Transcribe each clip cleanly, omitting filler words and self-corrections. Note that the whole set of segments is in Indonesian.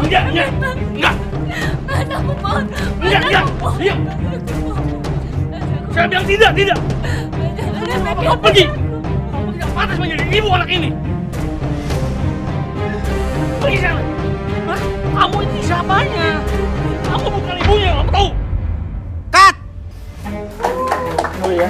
Enggak. Aku mohon. Enggak. Saya bilang tidak. Kau pergi. Kamu tidak pantas menjadi ibu anak ini. Pergi sana. Hah? Kamu ini siapanya? Kamu bukan ibunya, kamu tahu? Cut! Oh iya.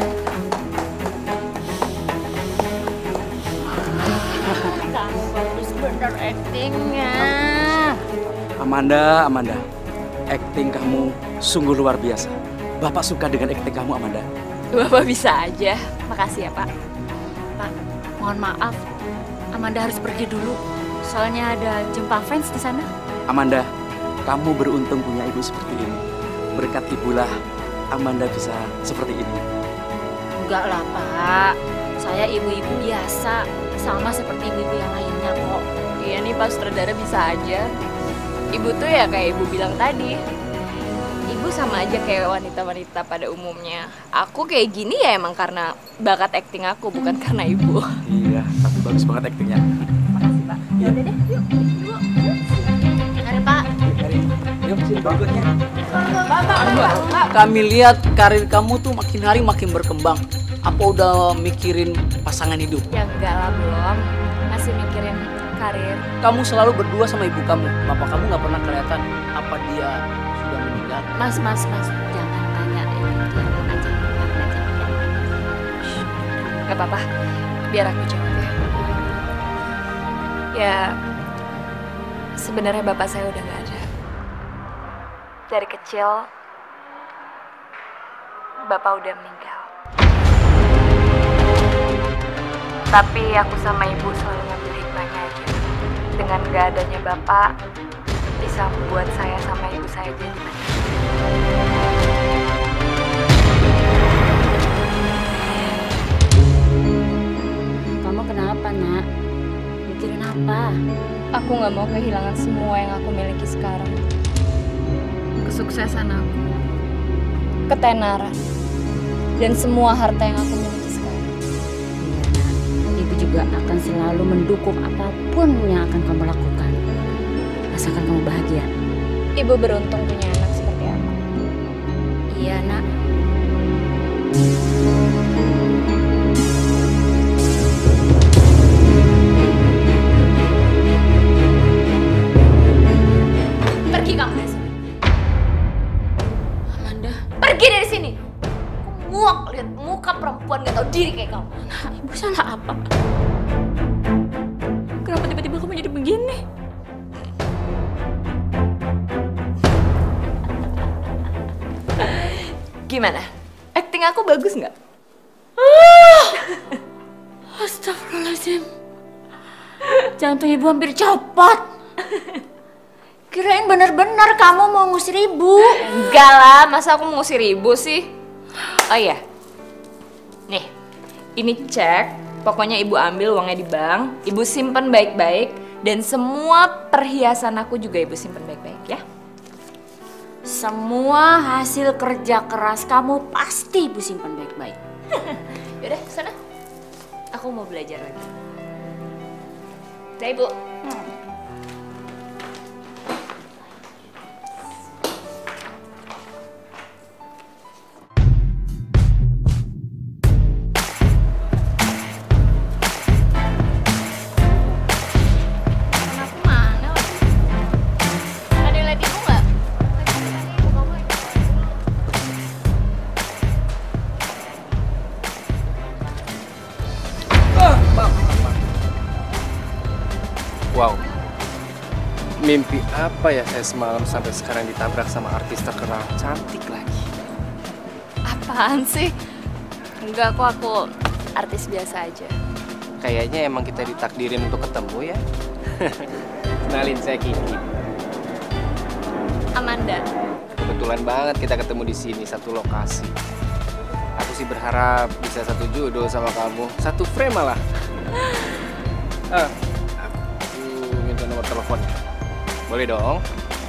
Kamu bagus bener actingnya. Amanda, acting kamu sungguh luar biasa. Bapak suka dengan acting kamu, Amanda. Bapak bisa aja. Makasih ya, Pak. Pak, mohon maaf. Amanda harus pergi dulu. Soalnya ada jumpa fans di sana. Amanda, kamu beruntung punya ibu seperti ini. Berkat ibulah Amanda bisa seperti ini. Enggak lah, Pak. Saya ibu-ibu biasa. Sama seperti ibu-ibu yang lainnya kok. Iya nih, Pak Sutradara bisa aja. Ibu tuh ya kayak ibu bilang tadi. Ibu sama aja kayak wanita-wanita pada umumnya. Aku kayak gini ya emang karena bakat acting aku, bukan karena ibu. Iya, tapi bagus banget actingnya. Makasih, Pak. Ya udah deh, yuk. Mari, Pak. Yuk, sini berikutnya. Pak. Kami lihat karir kamu tuh makin hari makin berkembang. Apa udah mikirin pasangan hidup? Ya enggak lah, belum. Masih mikirin karir. Kamu selalu berdua sama ibu kamu. Bapak kamu nggak pernah kelihatan. Apa dia sudah meninggal? Mas. Jangan tanya ini. Jangan aja. Shh. Gak apa-apa. Biar aku jawab ya. Ya, sebenarnya bapak saya udah gak ada. Dari kecil, bapak udah meninggal. Tapi aku sama ibu selalu ngambil hikmahnya aja. Dengan gak adanya bapak, bisa membuat saya sama ibu saya jadi manis. Kamu kenapa, Nak? Mikirin apa? Aku gak mau kehilangan semua yang aku miliki sekarang. Kesuksesan aku, ketenaran, dan semua harta yang aku miliki sekarang. Iya, Nak. Ibu juga akan selalu mendukung apapun yang akan kamu lakukan. Asalkan kamu bahagia. Ibu beruntung punya anak seperti aku. Iya, Nak. Pergi kamu dari sini. Amanda, Pergi dari sini. Aku muak lihat muka perempuan gak tahu diri kayak kamu. Nak, ibu salah apa? Kenapa tiba-tiba kamu jadi begini? Gimana? Acting aku bagus nggak? Astagfirullahaladzim. Jantung ibu hampir copot. Kirain benar-benar kamu mau ngusir ibu. Enggak lah, masa aku mau ngusir ibu sih? Oh iya, nih, ini cek. Pokoknya ibu ambil uangnya di bank, ibu simpen baik-baik, dan semua perhiasan aku juga ibu simpen baik-baik ya. Semua hasil kerja keras kamu pasti ibu simpan baik-baik. Yaudah, sana. Aku mau belajar lagi. Dah, Ibu. Anakku mana lagi? Ada yang lihat Ibu nggak? Ibu kamu lagi. Wow, mimpi apa ya saya semalam sampai sekarang ditabrak sama artis terkenal cantik lagi. Apaan sih? Enggak kok, aku artis biasa aja. Kayaknya emang kita ditakdirin untuk ketemu ya. Kenalin, saya Kiki. Amanda. Kebetulan banget kita ketemu di sini, satu lokasi. Aku sih berharap bisa satu judul sama kamu, satu frame malah. Aku minta nomor telepon. Boleh dong?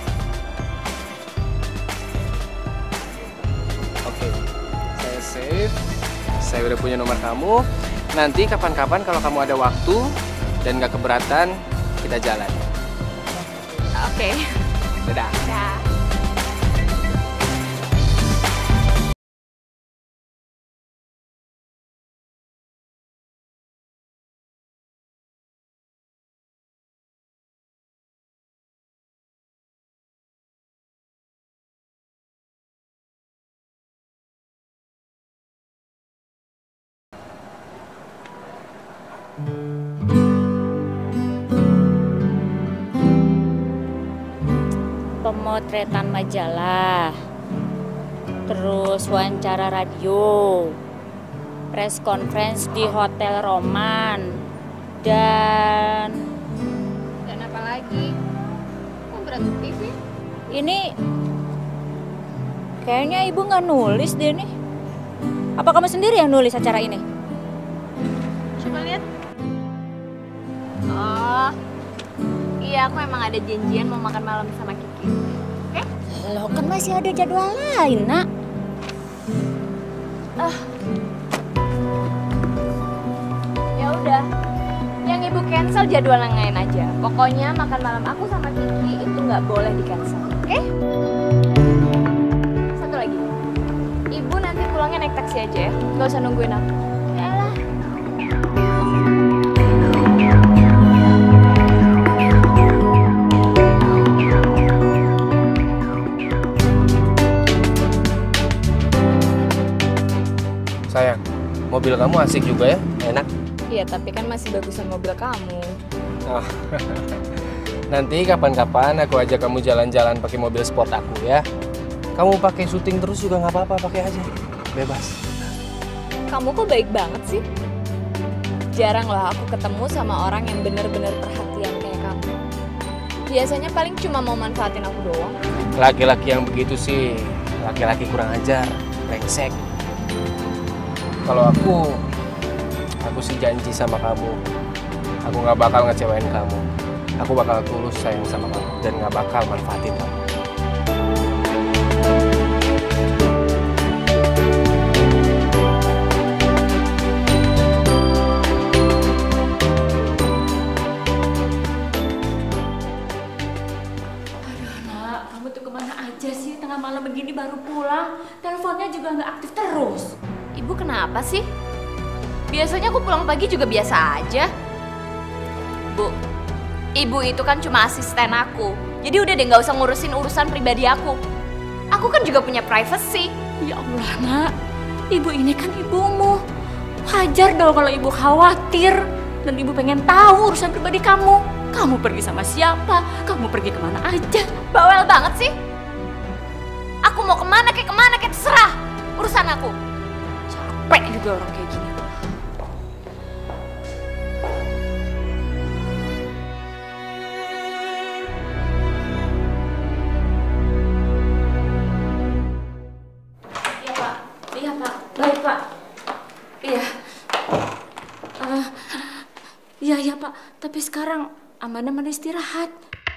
Oke, saya save. Saya udah punya nomor kamu. Nanti kapan-kapan kalau kamu ada waktu dan nggak keberatan, kita jalan. Oke. Dadah. Dah. Pemotretan majalah, terus wawancara radio, press conference di Hotel Roman, dan apa lagi? Kok berat TV? ini kayaknya ibu nggak nulis deh nih. Apa kamu sendiri yang nulis acara ini? Coba lihat. Oh, iya aku emang ada janjian mau makan malam sama Kiki. Oke? Loh kan masih ada jadwal lain, Nak. Ya udah. Yang ibu cancel jadwal yang lain aja. Pokoknya makan malam aku sama Kiki itu nggak boleh di cancel. Oke? Satu lagi. Ibu nanti pulangnya naik taksi aja ya. Nggak usah nungguin aku. Yalah. Sayang, mobil kamu asik juga ya, enak. Iya, tapi kan masih bagusan mobil kamu. Oh. Nanti kapan-kapan aku ajak kamu jalan-jalan pakai mobil sport aku ya. Kamu pakai syuting terus juga nggak apa-apa, pakai aja, bebas. Kamu kok baik banget sih? Jarang loh aku ketemu sama orang yang bener-bener perhatian kayak kamu. Biasanya paling cuma mau manfaatin aku doang. Laki-laki yang begitu sih, laki-laki kurang ajar, brengsek. Kalau aku sih janji sama kamu, aku nggak bakal ngecewain kamu. Aku bakal tulus sayang sama kamu dan nggak bakal manfaatin kamu. Nak, kamu tuh kemana aja sih? Tengah malam begini baru pulang. Teleponnya juga nggak aktif terus. Ibu kenapa sih? Biasanya aku pulang pagi juga biasa aja. Bu, ibu itu kan cuma asisten aku. Jadi udah deh nggak usah ngurusin urusan pribadi aku. Aku kan juga punya privacy. Ya Allah, Nak. Ibu ini kan ibumu. Wajar dong kalau ibu khawatir. Dan ibu pengen tahu urusan pribadi kamu. Kamu pergi sama siapa? Kamu pergi kemana aja? Bawel banget sih. Aku mau kemana kayak terserah. Urusan aku. Capek juga orang kayak gini. Iya, Pak. Baik, Pak. Iya. Iya, Pak. Tapi sekarang Amanda mana istirahat.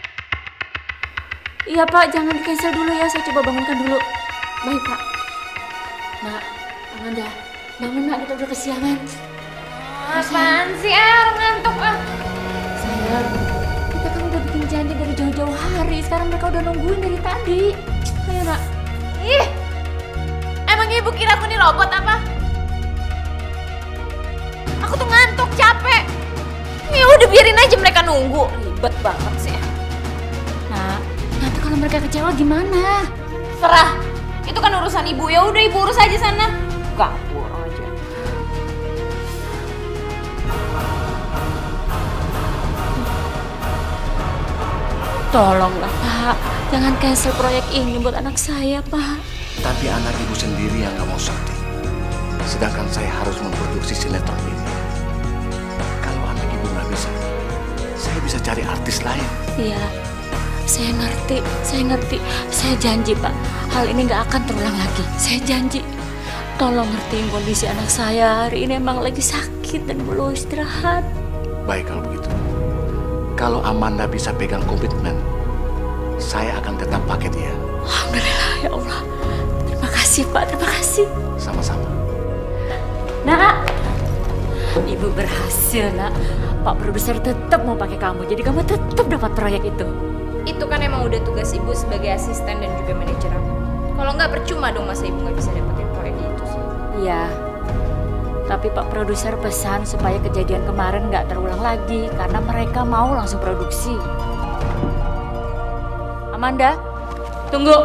Iya, Pak. Jangan di-cancel dulu ya. Saya coba bangunkan dulu. Baik, Pak. Nak, Amanda. Bangun, Nak. Kita udah kesiangan. Apaan sih, ngantuk ah. Sayang, kita kan udah bikin janji dari jauh-jauh hari. Sekarang mereka udah nungguin dari tadi. Ayo, Nak. Ih, emang ibu kira aku nih robot apa? Aku tuh ngantuk, capek. Ya udah biarin aja mereka nunggu. Ribet banget sih. Nah, nanti kalau mereka kecewa gimana? Serah. Itu kan urusan ibu. Ya udah ibu urus aja sana. Ganggu orang aja. Tolonglah, Pak. Jangan cancel proyek ini buat anak saya, Pak. Tapi anak ibu sendiri yang gak mau syuting. Sedangkan saya harus memproduksi sinetron ini. Kalau anak ibu gak bisa, saya bisa cari artis lain. Iya, saya ngerti. Saya janji, Pak. Hal ini gak akan terulang lagi. Saya janji. Tolong ngertiin kondisi anak saya. Hari ini emang lagi sakit dan perlu istirahat. Baik kalau begitu. Kalau Amanda bisa pegang komitmen, saya akan tetap pakai dia. Alhamdulillah, ya Allah. Terima kasih, Pak. Terima kasih. Sama-sama. Nak, Ibu berhasil, Nak. Pak produser tetap mau pakai kamu. Jadi kamu tetap dapat proyek itu. Itu kan emang emang udah tugas ibu sebagai asisten dan juga manajer aku. Kalau nggak percuma dong masa ibu nggak bisa dapetin proyek gitu sih. Iya. Tapi Pak Produser pesan supaya kejadian kemarin nggak terulang lagi karena mereka mau langsung produksi. Amanda, tunggu.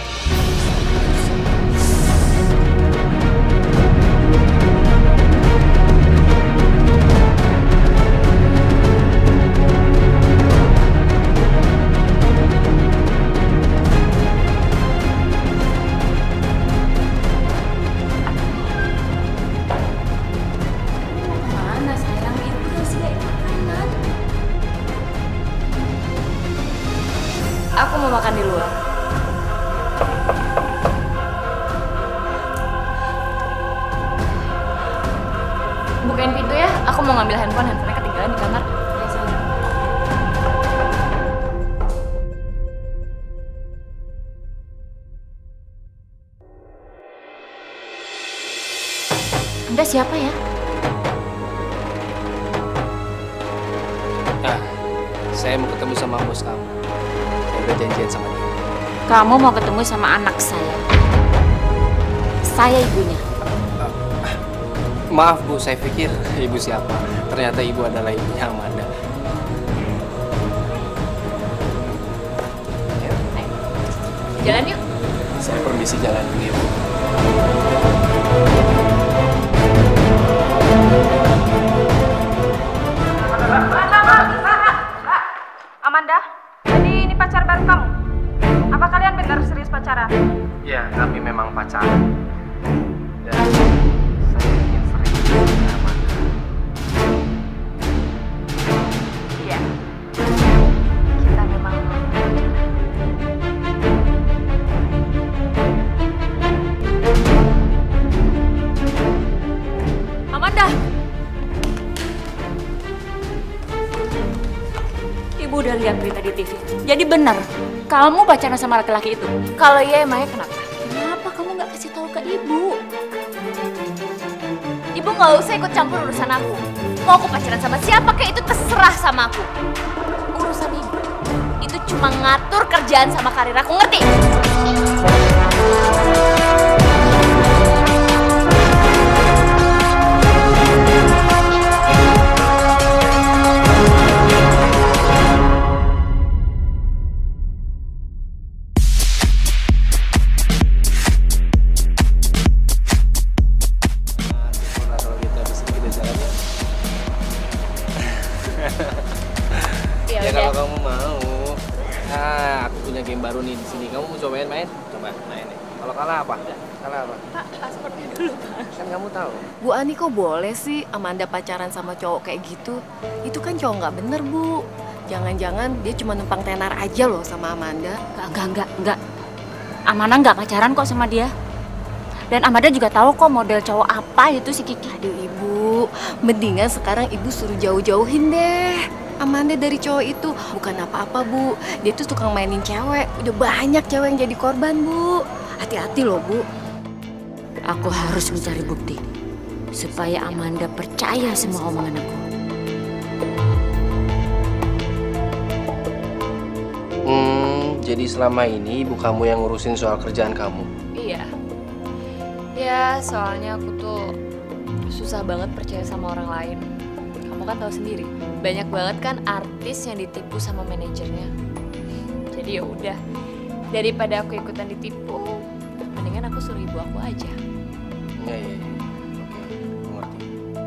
Aku mau makan di luar. Bukain pintu ya, aku mau ngambil handphonenya ketinggalan di kamar. Ya, sayang. Anda siapa ya? Saya mau ketemu sama bos kamu. Saya udah janjian sama dia. Kamu mau ketemu sama anak saya. Saya ibunya. Maaf Bu, saya pikir ibu siapa. Ternyata ibu adalah ibunya Amanda. Jalan yuk. Saya permisi jalan dulu ya Bu. Amanda, jadi ini pacar baru kamu? Apa kalian benar serius pacaran? Ya, kami memang pacaran. Dan saya ingin serius dengan Amanda. Iya. Kita memang Amanda. Ibu udah lihat berita di TV. Jadi benar, kamu pacaran sama laki-laki itu. Kalau iya emangnya kenapa? Kenapa kamu nggak kasih tahu ke ibu? Ibu nggak usah ikut campur urusan aku. Mau aku pacaran sama siapa kayak itu terserah sama aku. Urusan ibu itu cuma ngatur kerjaan sama karir aku, ngerti? Ya kalau kamu mau, aku punya game baru nih di sini. Kamu mau cobain main? Coba main nih. Kalau kalah apa? Kalah apa? Pak, paspornya dulu, Pak. Kan kamu tahu. Bu Ani kok boleh sih Amanda pacaran sama cowok kayak gitu? Itu kan cowok nggak bener, Bu. Jangan-jangan dia cuma numpang tenar aja loh sama Amanda. Enggak. Amanda nggak pacaran kok sama dia. Dan Amanda juga tahu kok model cowok apa itu si Kiki. Aduh Ibu, mendingan sekarang Ibu suruh jauh-jauhin deh Amanda dari cowok itu. Bukan apa-apa Bu, dia tuh tukang mainin cewek. Udah banyak cewek yang jadi korban Bu. Hati-hati loh Bu. Aku harus mencari bukti supaya Amanda percaya semua omongan aku. Jadi selama ini ibu kamu yang ngurusin soal kerjaan kamu? Iya. Ya, soalnya aku tuh susah banget percaya sama orang lain. Kamu kan tahu sendiri, banyak banget kan artis yang ditipu sama manajernya. Jadi ya udah, daripada aku ikutan ditipu, mendingan aku suruh ibu aku aja. Iya. Oke, aku ngerti.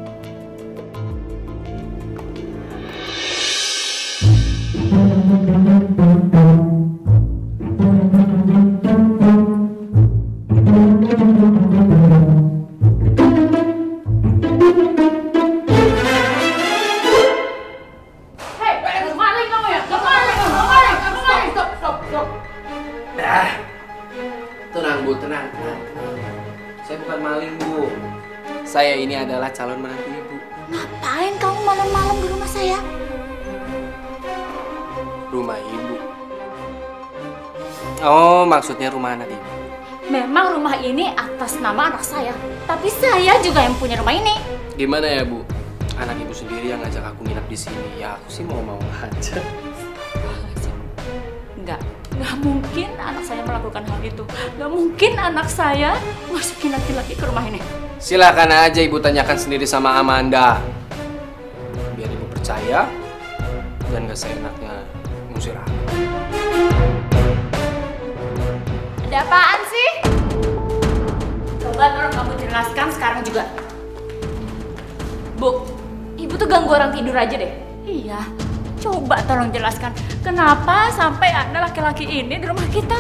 Tenang. Saya bukan maling, Bu. Saya ini adalah calon menantu Ibu. Ngapain kamu malam-malam di rumah saya? Rumah Ibu. Oh, maksudnya rumah anak Ibu. Memang rumah ini atas nama anak saya, tapi saya juga yang punya rumah ini. Gimana ya, Bu? Anak Ibu sendiri yang ngajak aku nginap di sini. Ya, aku sih mau aja. Nggak mungkin anak saya melakukan hal itu. Nggak mungkin anak saya masukin laki-laki ke rumah ini. Silakan aja ibu tanyakan sendiri sama Amanda. Biar ibu percaya dan gak seenaknya ngusir aku. Ada apaan sih? Coba tolong kamu jelaskan sekarang juga. Bu, ibu tuh ganggu orang tidur aja deh. Iya, coba tolong jelaskan kenapa sampai ada laki-laki ini di rumah kita.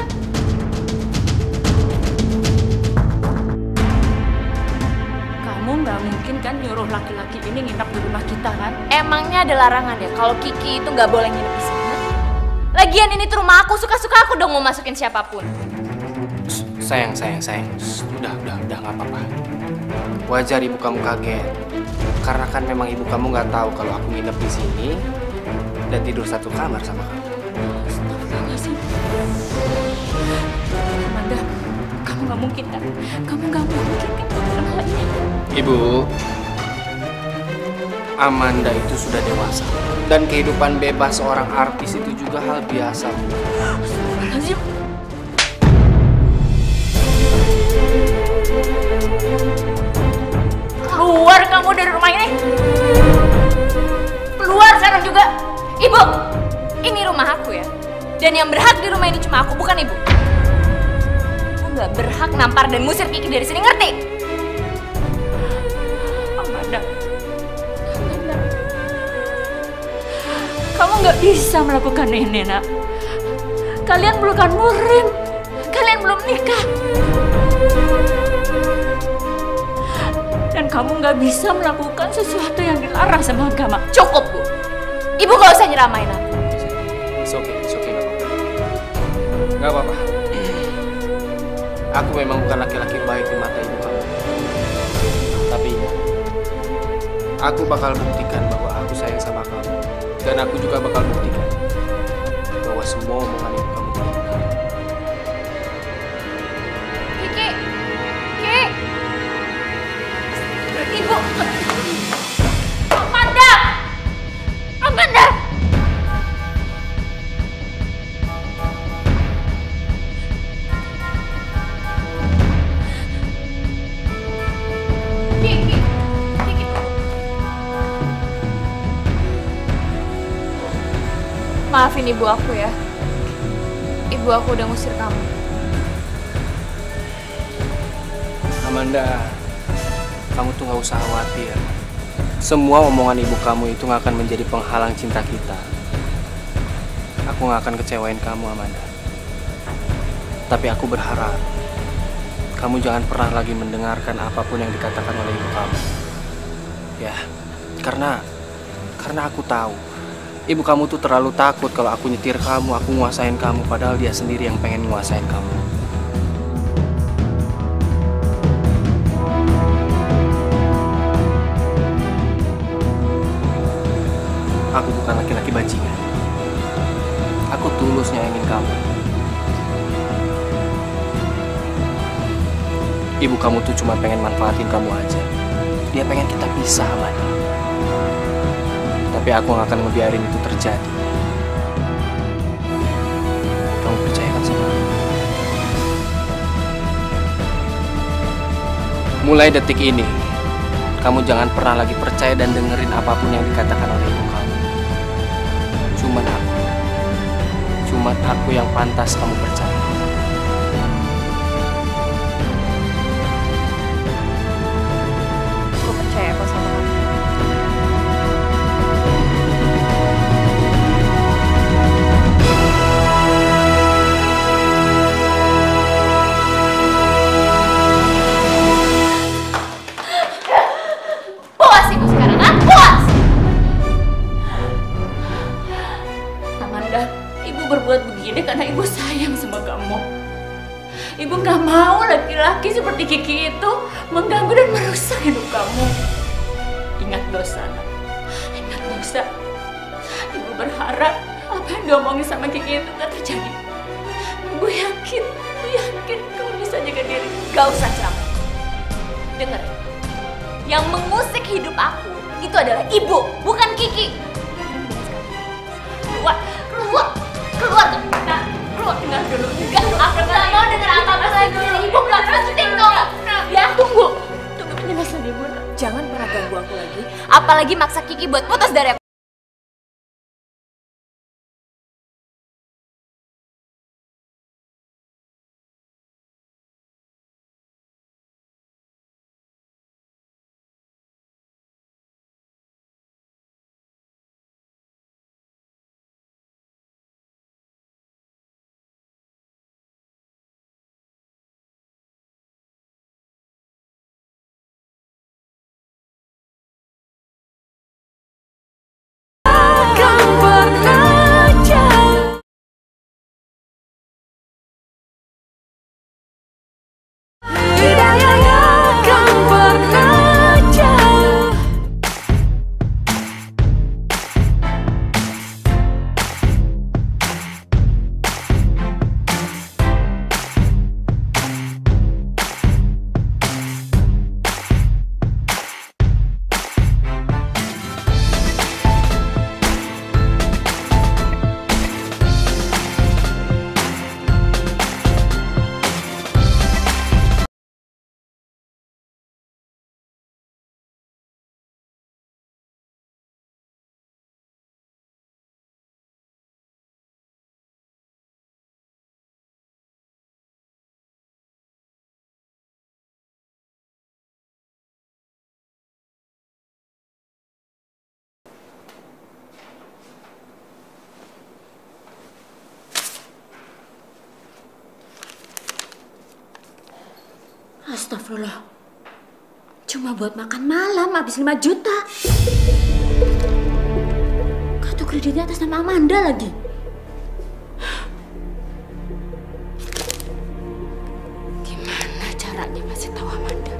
Kamu nggak mungkin kan nyuruh laki-laki ini nginap di rumah kita kan? Emangnya ada larangan ya kalau Kiki itu nggak boleh nginep di sini? Lagian ini tuh rumah aku, suka-suka aku dong mau masukin siapapun. Sayang. Udah nggak apa-apa. Wajar ibu kamu kaget. Karena kan memang ibu kamu nggak tahu kalau aku nginep di sini dan tidur satu kamar sama kamu. Astagfirullahaladzim. Amanda, kamu nggak mungkin kan? Kamu nggak mungkin kan melakukan hal ini? Ibu, Amanda itu sudah dewasa dan kehidupan bebas seorang artis itu juga hal biasa. Astagfirullahaladzim. Keluar kamu dari rumah ini. Keluar sekarang juga. Ibu, ini rumah aku ya. Dan yang berhak di rumah ini cuma aku, bukan ibu. Aku nggak berhak nampar dan ngusir Kiki dari sini, ngerti? Amanda. Kamu nggak bisa melakukan ini, nak. Kalian bukan muhrim. Kalian belum nikah. Dan kamu nggak bisa melakukan sesuatu yang dilarang sama agama. Cukup, Bu. Ibu gak usah nyeramain aku. It's okay, nggak apa-apa. Aku memang bukan laki-laki baik di mata ibu kamu. Tapi ingat, aku bakal buktikan bahwa aku sayang sama kamu. Dan aku juga bakal buktikan bahwa semua omongan ibu kamu benar. Kiki. Ibu. Amanda. Kiki. Maafin ibu aku ya. Ibu aku udah ngusir kamu. Amanda, kamu tuh gak usah khawatir. Semua omongan ibu kamu itu gak akan menjadi penghalang cinta kita. Aku gak akan kecewain kamu, Amanda. Tapi aku berharap kamu jangan pernah lagi mendengarkan apapun yang dikatakan oleh ibu kamu. Ya, karena aku tahu ibu kamu tuh terlalu takut kalau aku nyetir kamu, aku nguasain kamu, padahal dia sendiri yang pengen nguasain kamu. Aku bukan laki-laki bajingan. Aku tulus nyayangin kamu. Ibu kamu tuh cuma pengen manfaatin kamu aja. Dia pengen kita pisah, Amanda. Tapi aku gak akan ngebiarin itu terjadi. Kamu percaya kan sama aku? Mulai detik ini, kamu jangan pernah lagi percaya dan dengerin apapun yang dikatakan oleh ibu kamu. Cuman aku yang pantas kamu percaya. Aku percaya kok sama kamu. Puas ibu sekarang, kan? Puas! Amanda, ibu berbuat begini karena ibu sayang sama kamu. Ibu gak mau laki-laki seperti Kiki itu mengganggu dan merusak hidup kamu. Ingat dosa, nak. Ingat dosa. Ibu berharap apa yang diomongin sama Kiki itu gak terjadi. Ibu yakin kamu bisa jaga diri. Gak usah ceramah. Dengar, yang mengusik hidup aku itu adalah ibu, bukan Kiki. Keluar kamu. Nah. apalagi maksa Kiki buat putus dari aku. Astagfirullah. Cuma buat makan malam habis 5 juta. Kartu kreditnya atas nama Amanda lagi. Gimana caranya ngasih tahu Amanda?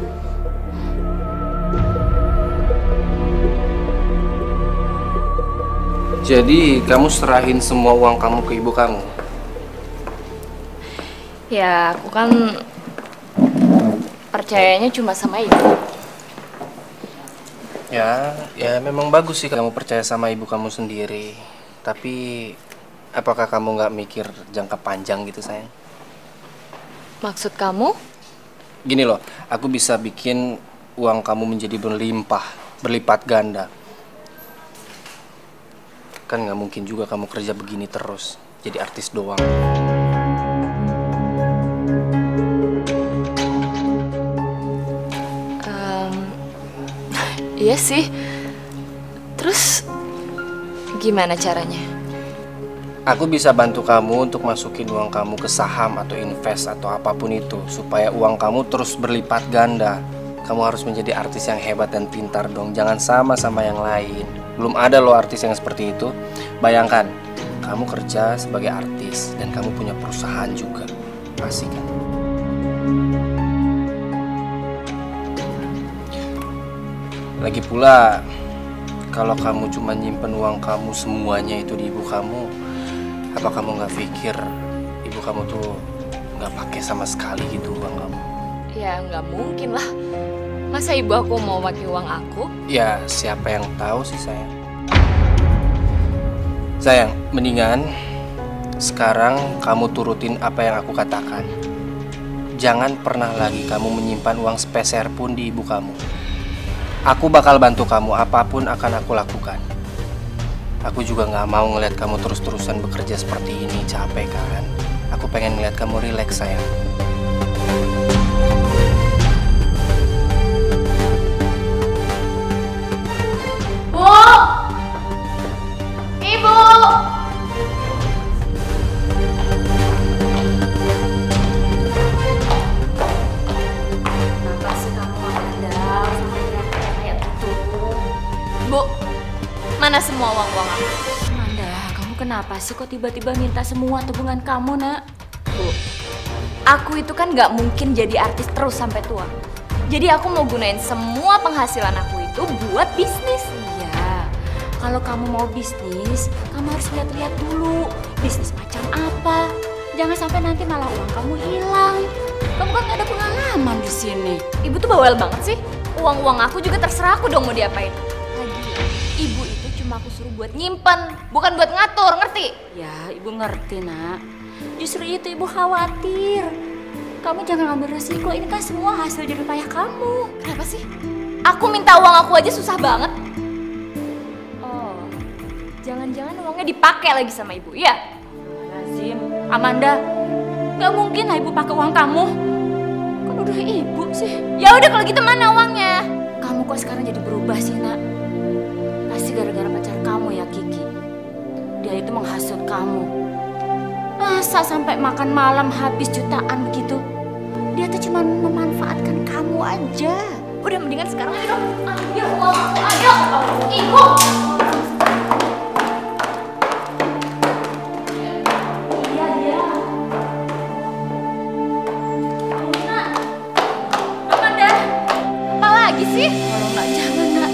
Jadi kamu serahin semua uang kamu ke ibu kamu? Ya, aku kan percayanya cuma sama ibu. Ya memang bagus sih kamu percaya sama ibu kamu sendiri. Tapi apakah kamu nggak mikir jangka panjang gitu sayang? Maksud kamu? Gini loh, aku bisa bikin uang kamu menjadi berlipat ganda. Kan nggak mungkin juga kamu kerja begini terus, jadi artis doang. Iya sih. Terus gimana caranya? Aku bisa bantu kamu untuk masukin uang kamu ke saham atau invest atau apapun itu supaya uang kamu terus berlipat ganda. Kamu harus menjadi artis yang hebat dan pintar dong. Jangan sama yang lain. Belum ada loh artis yang seperti itu. Bayangkan, kamu kerja sebagai artis dan kamu punya perusahaan juga. Asik kan? Lagi pula, kalau kamu cuma nyimpen uang kamu semuanya itu di ibu kamu, apa kamu nggak pikir ibu kamu tuh nggak pakai sama sekali gitu uang kamu? Ya nggak mungkin lah. Masa ibu aku mau pakai uang aku? Ya siapa yang tahu sih sayang. Sayang, mendingan sekarang kamu turutin apa yang aku katakan. Jangan pernah lagi kamu menyimpan uang sepeser pun di ibu kamu. Aku bakal bantu kamu, apapun akan aku lakukan. Aku juga gak mau ngeliat kamu terus-terusan bekerja seperti ini, capek kan? Aku pengen ngeliat kamu rileks sayang. Bu! Ibu! Kenapa sih kamu Amanda? Kayak gitu. Bu, mana semua uang-uang aku? Amanda, kamu kenapa sih kok tiba-tiba minta semua tabungan kamu, Nak? Bu, aku itu kan gak mungkin jadi artis terus sampai tua. Jadi aku mau gunain semua penghasilan aku itu buat bisnis. Iya, kalau kamu mau bisnis, kamu harus lihat-lihat dulu bisnis macam apa. Jangan sampai nanti malah uang kamu hilang. Kamu kan gak ada pengalaman di sini. Ibu tuh bawel banget sih. Uang-uang aku juga terserah aku dong mau diapain. Lagi, ibu itu cuma aku suruh buat nyimpen, bukan buat ngatur, ngerti? Ya, ibu ngerti, Nak. Justru itu ibu khawatir. Kamu jangan ambil resiko, ini kan semua hasil jerih payah kamu. Kenapa sih? Aku minta uang aku aja susah banget. Oh, jangan-jangan uangnya dipakai lagi sama ibu, ya? Lazim, Amanda, nggak mungkin lah ibu pakai uang kamu. Kan udah ibu sih. Ya udah kalau gitu mana uangnya? Kamu kok sekarang jadi berubah sih, Nak? Pasti gara-gara pacar kamu ya, Kiki. Dia itu menghasut kamu. Masa sampai makan malam habis jutaan begitu? Dia tuh cuma memanfaatkan kamu aja. Udah mendingan sekarang ayo dong. Ayo uang aku, ayo. Ibu. Iya. Nak. Amanda. Apa lagi sih? Kalau nggak jangan, Nak.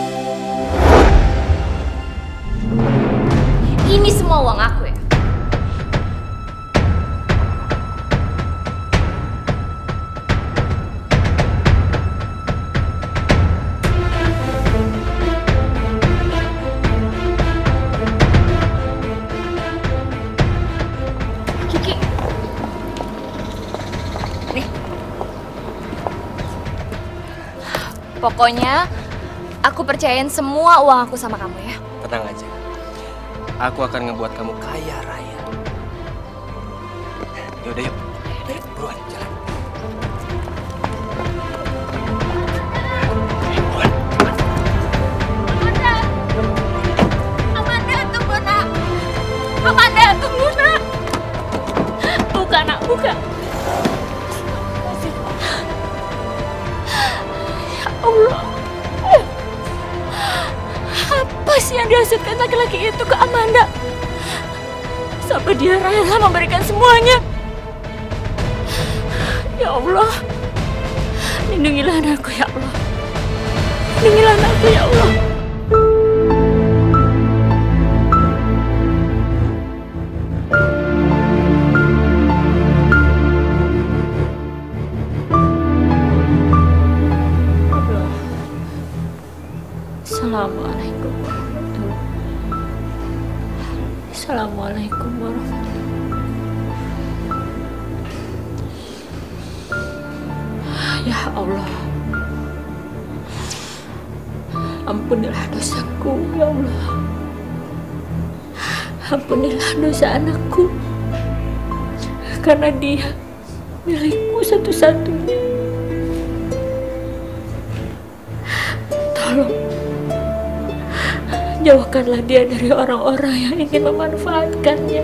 Ini semua uang aku ya. Pokoknya, aku percayain semua uang aku sama kamu ya. Tenang aja. Aku akan ngebuat kamu kaya raya. Yaudah yuk. Buruan, jalan. Amanda, tunggu, Nak. Amanda, tunggu, Nak. Buka, Nak, buka. Allah, apa sih yang dihasutkan laki-laki itu ke Amanda? Sampai dia rela memberikan semuanya. Ya Allah, lindungilah anakku ya Allah. Lindungilah anakku ya Allah. Assalamualaikum warahmatullahi. Ya Allah, ampunilah dosaku ya Allah. Ampunilah dosa anakku, karena dia milikku satu-satunya. Tolong jauhkanlah dia dari orang-orang yang ingin memanfaatkannya.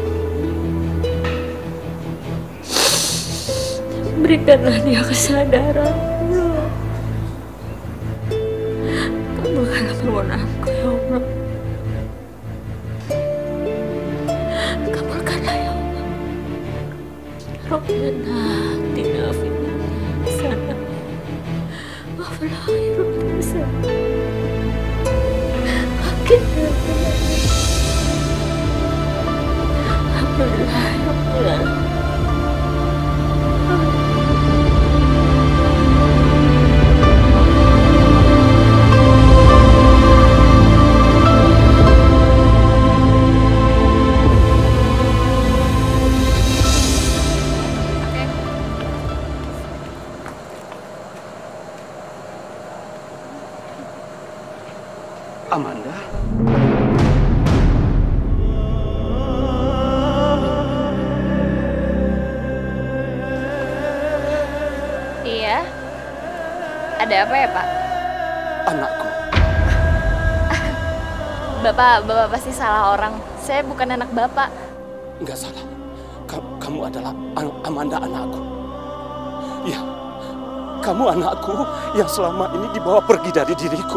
Berikanlah dia kesadaran. Kabulkanlah permohonanku ya Allah. Kabulkanlah ya Allah. Rabbana atina fid dunya hasanah wa fil akhirati hasanah. Alhamdulillah. Amanda? Iya. Ada apa ya, Pak? Anakku. Bapak pasti salah orang. Saya bukan anak Bapak. Enggak salah. Kamu adalah Amanda, anakku. Ya, kamu anakku yang selama ini dibawa pergi dari diriku.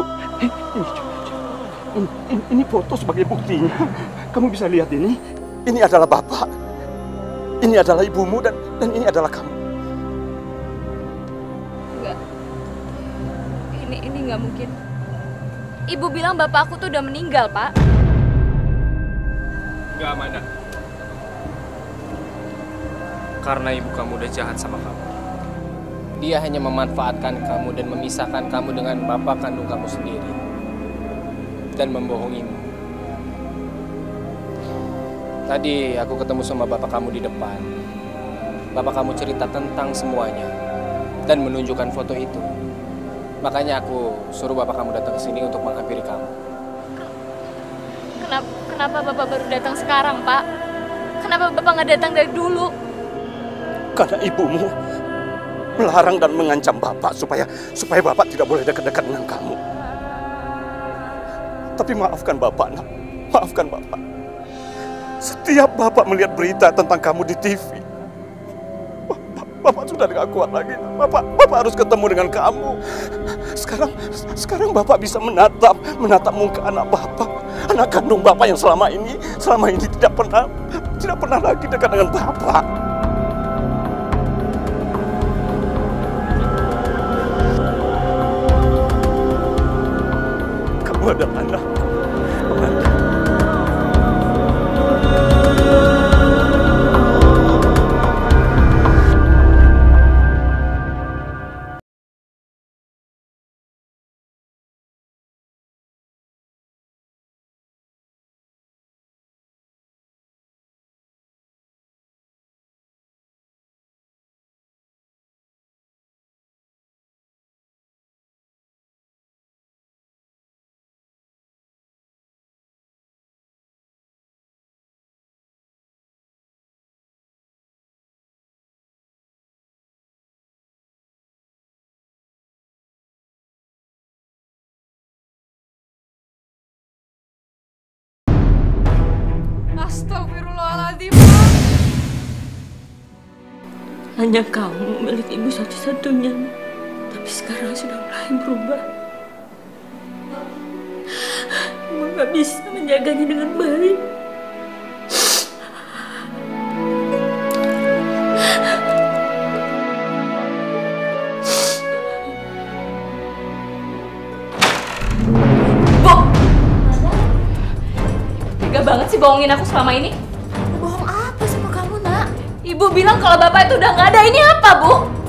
Ini foto sebagai buktinya. Kamu bisa lihat ini. Ini adalah Bapak. Ini adalah ibumu dan ini adalah kamu. Enggak. Ini nggak mungkin. Ibu bilang bapak aku tuh udah meninggal, Pak. Enggak, Amanda. Karena ibu kamu udah jahat sama kamu. Dia hanya memanfaatkan kamu dan memisahkan kamu dengan bapak kandung kamu sendiri. Dan membohongimu. Tadi aku ketemu sama bapak kamu di depan. Bapak kamu cerita tentang semuanya dan menunjukkan foto itu. Makanya aku suruh bapak kamu datang ke sini untuk menghampiri kamu. Kenapa bapak baru datang sekarang, Pak? Kenapa bapak nggak datang dari dulu? Karena ibumu melarang dan mengancam bapak supaya bapak tidak boleh dekat-dekat dengan kamu. Tapi maafkan bapak, nak. Maafkan bapak. Setiap bapak melihat berita tentang kamu di TV, bapak sudah tidak kuat lagi. Bapak harus ketemu dengan kamu. Sekarang bapak bisa menatap muka anak bapak, anak kandung bapak yang selama ini tidak pernah lagi dekat dengan bapak. Kamu adalah anakku, Amanda. Astagfirullahaladzim. Hanya kamu milik ibu satu-satunya. Tapi sekarang sudah mulai berubah. Ibu gak bisa menjaganya dengan baik. Banget sih bohongin aku selama ini. Bohong apa sama kamu, Nak? Ibu bilang kalau bapak itu udah nggak ada. Ini apa, Bu?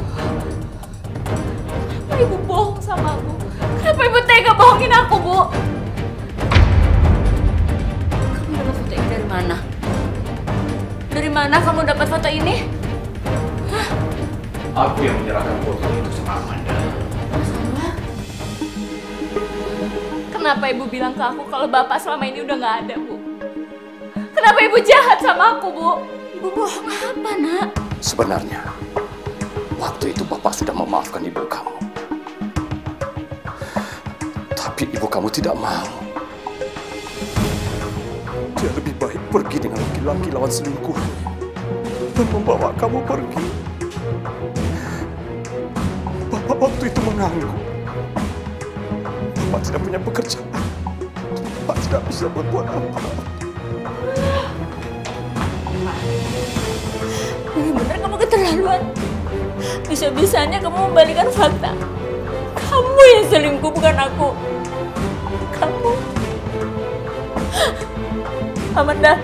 Kenapa ibu bohong sama aku? Kenapa ibu tega bohongin aku, Bu? Kamu dapat foto ini dari mana? Dari mana kamu dapat foto ini? Hah? Aku yang menyerahkan foto itu sama Amanda. Kenapa ibu bilang ke aku kalau bapak selama ini udah nggak ada, Bu? Kenapa ibu jahat sama aku, Bu? Ibu bohong apa, Nak? Sebenarnya, waktu itu bapak sudah memaafkan ibu kamu. Tapi ibu kamu tidak mau. Dia lebih baik pergi dengan laki-laki lawan selingkuh dan membawa kamu pergi. Bapak waktu itu menganggur. Bapak tidak punya pekerjaan. Bapak tidak bisa berbuat apa-apa. Bener-bener kamu keterlaluan. Bisa-bisanya kamu membalikan fakta. Kamu yang selingkuh, bukan aku. Kamu. Amanda.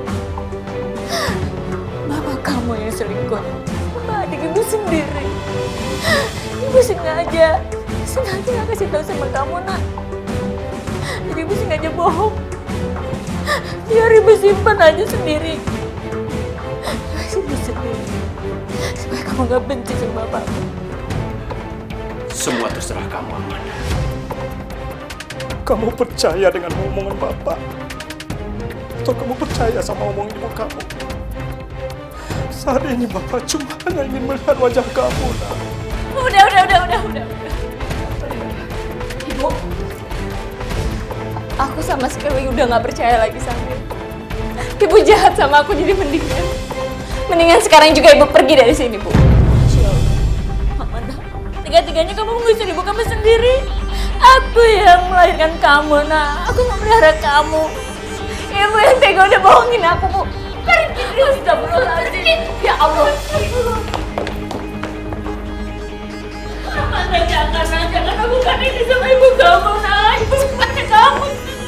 Bapak kamu yang selingkuh sama adik ibu sendiri. Ibu sengaja nggak kasih tahu sama kamu, Nak. Jadi ibu sengaja bohong. Biar ibu simpan aja sendiri. Ibu sendiri. Supaya kamu gak benci sama bapak. Semua terserah kamu, Amanda. Kamu percaya dengan omongan bapak? Atau kamu percaya sama omongan ibu kamu? Saat ini bapak cuma hanya ingin melihat wajah kamu, Nak. Udah. Ibu, aku sama sekali udah gak percaya lagi sama ibu. Ibu jahat sama aku, jadi mendingan sekarang juga ibu pergi dari sini, Bu. Amanda, tiga-tiganya kamu mengusir ibu kamu sendiri. Aku yang melahirkan kamu, Nak. Aku memelihara kamu. Ibu yang tega udah bohongin aku, Bu. Pergi, astagfirullahaladzim. Ya Allah. Amanda, jangan lakukan ini sama ibu kamu, Nak. Ibu semuanya kamu.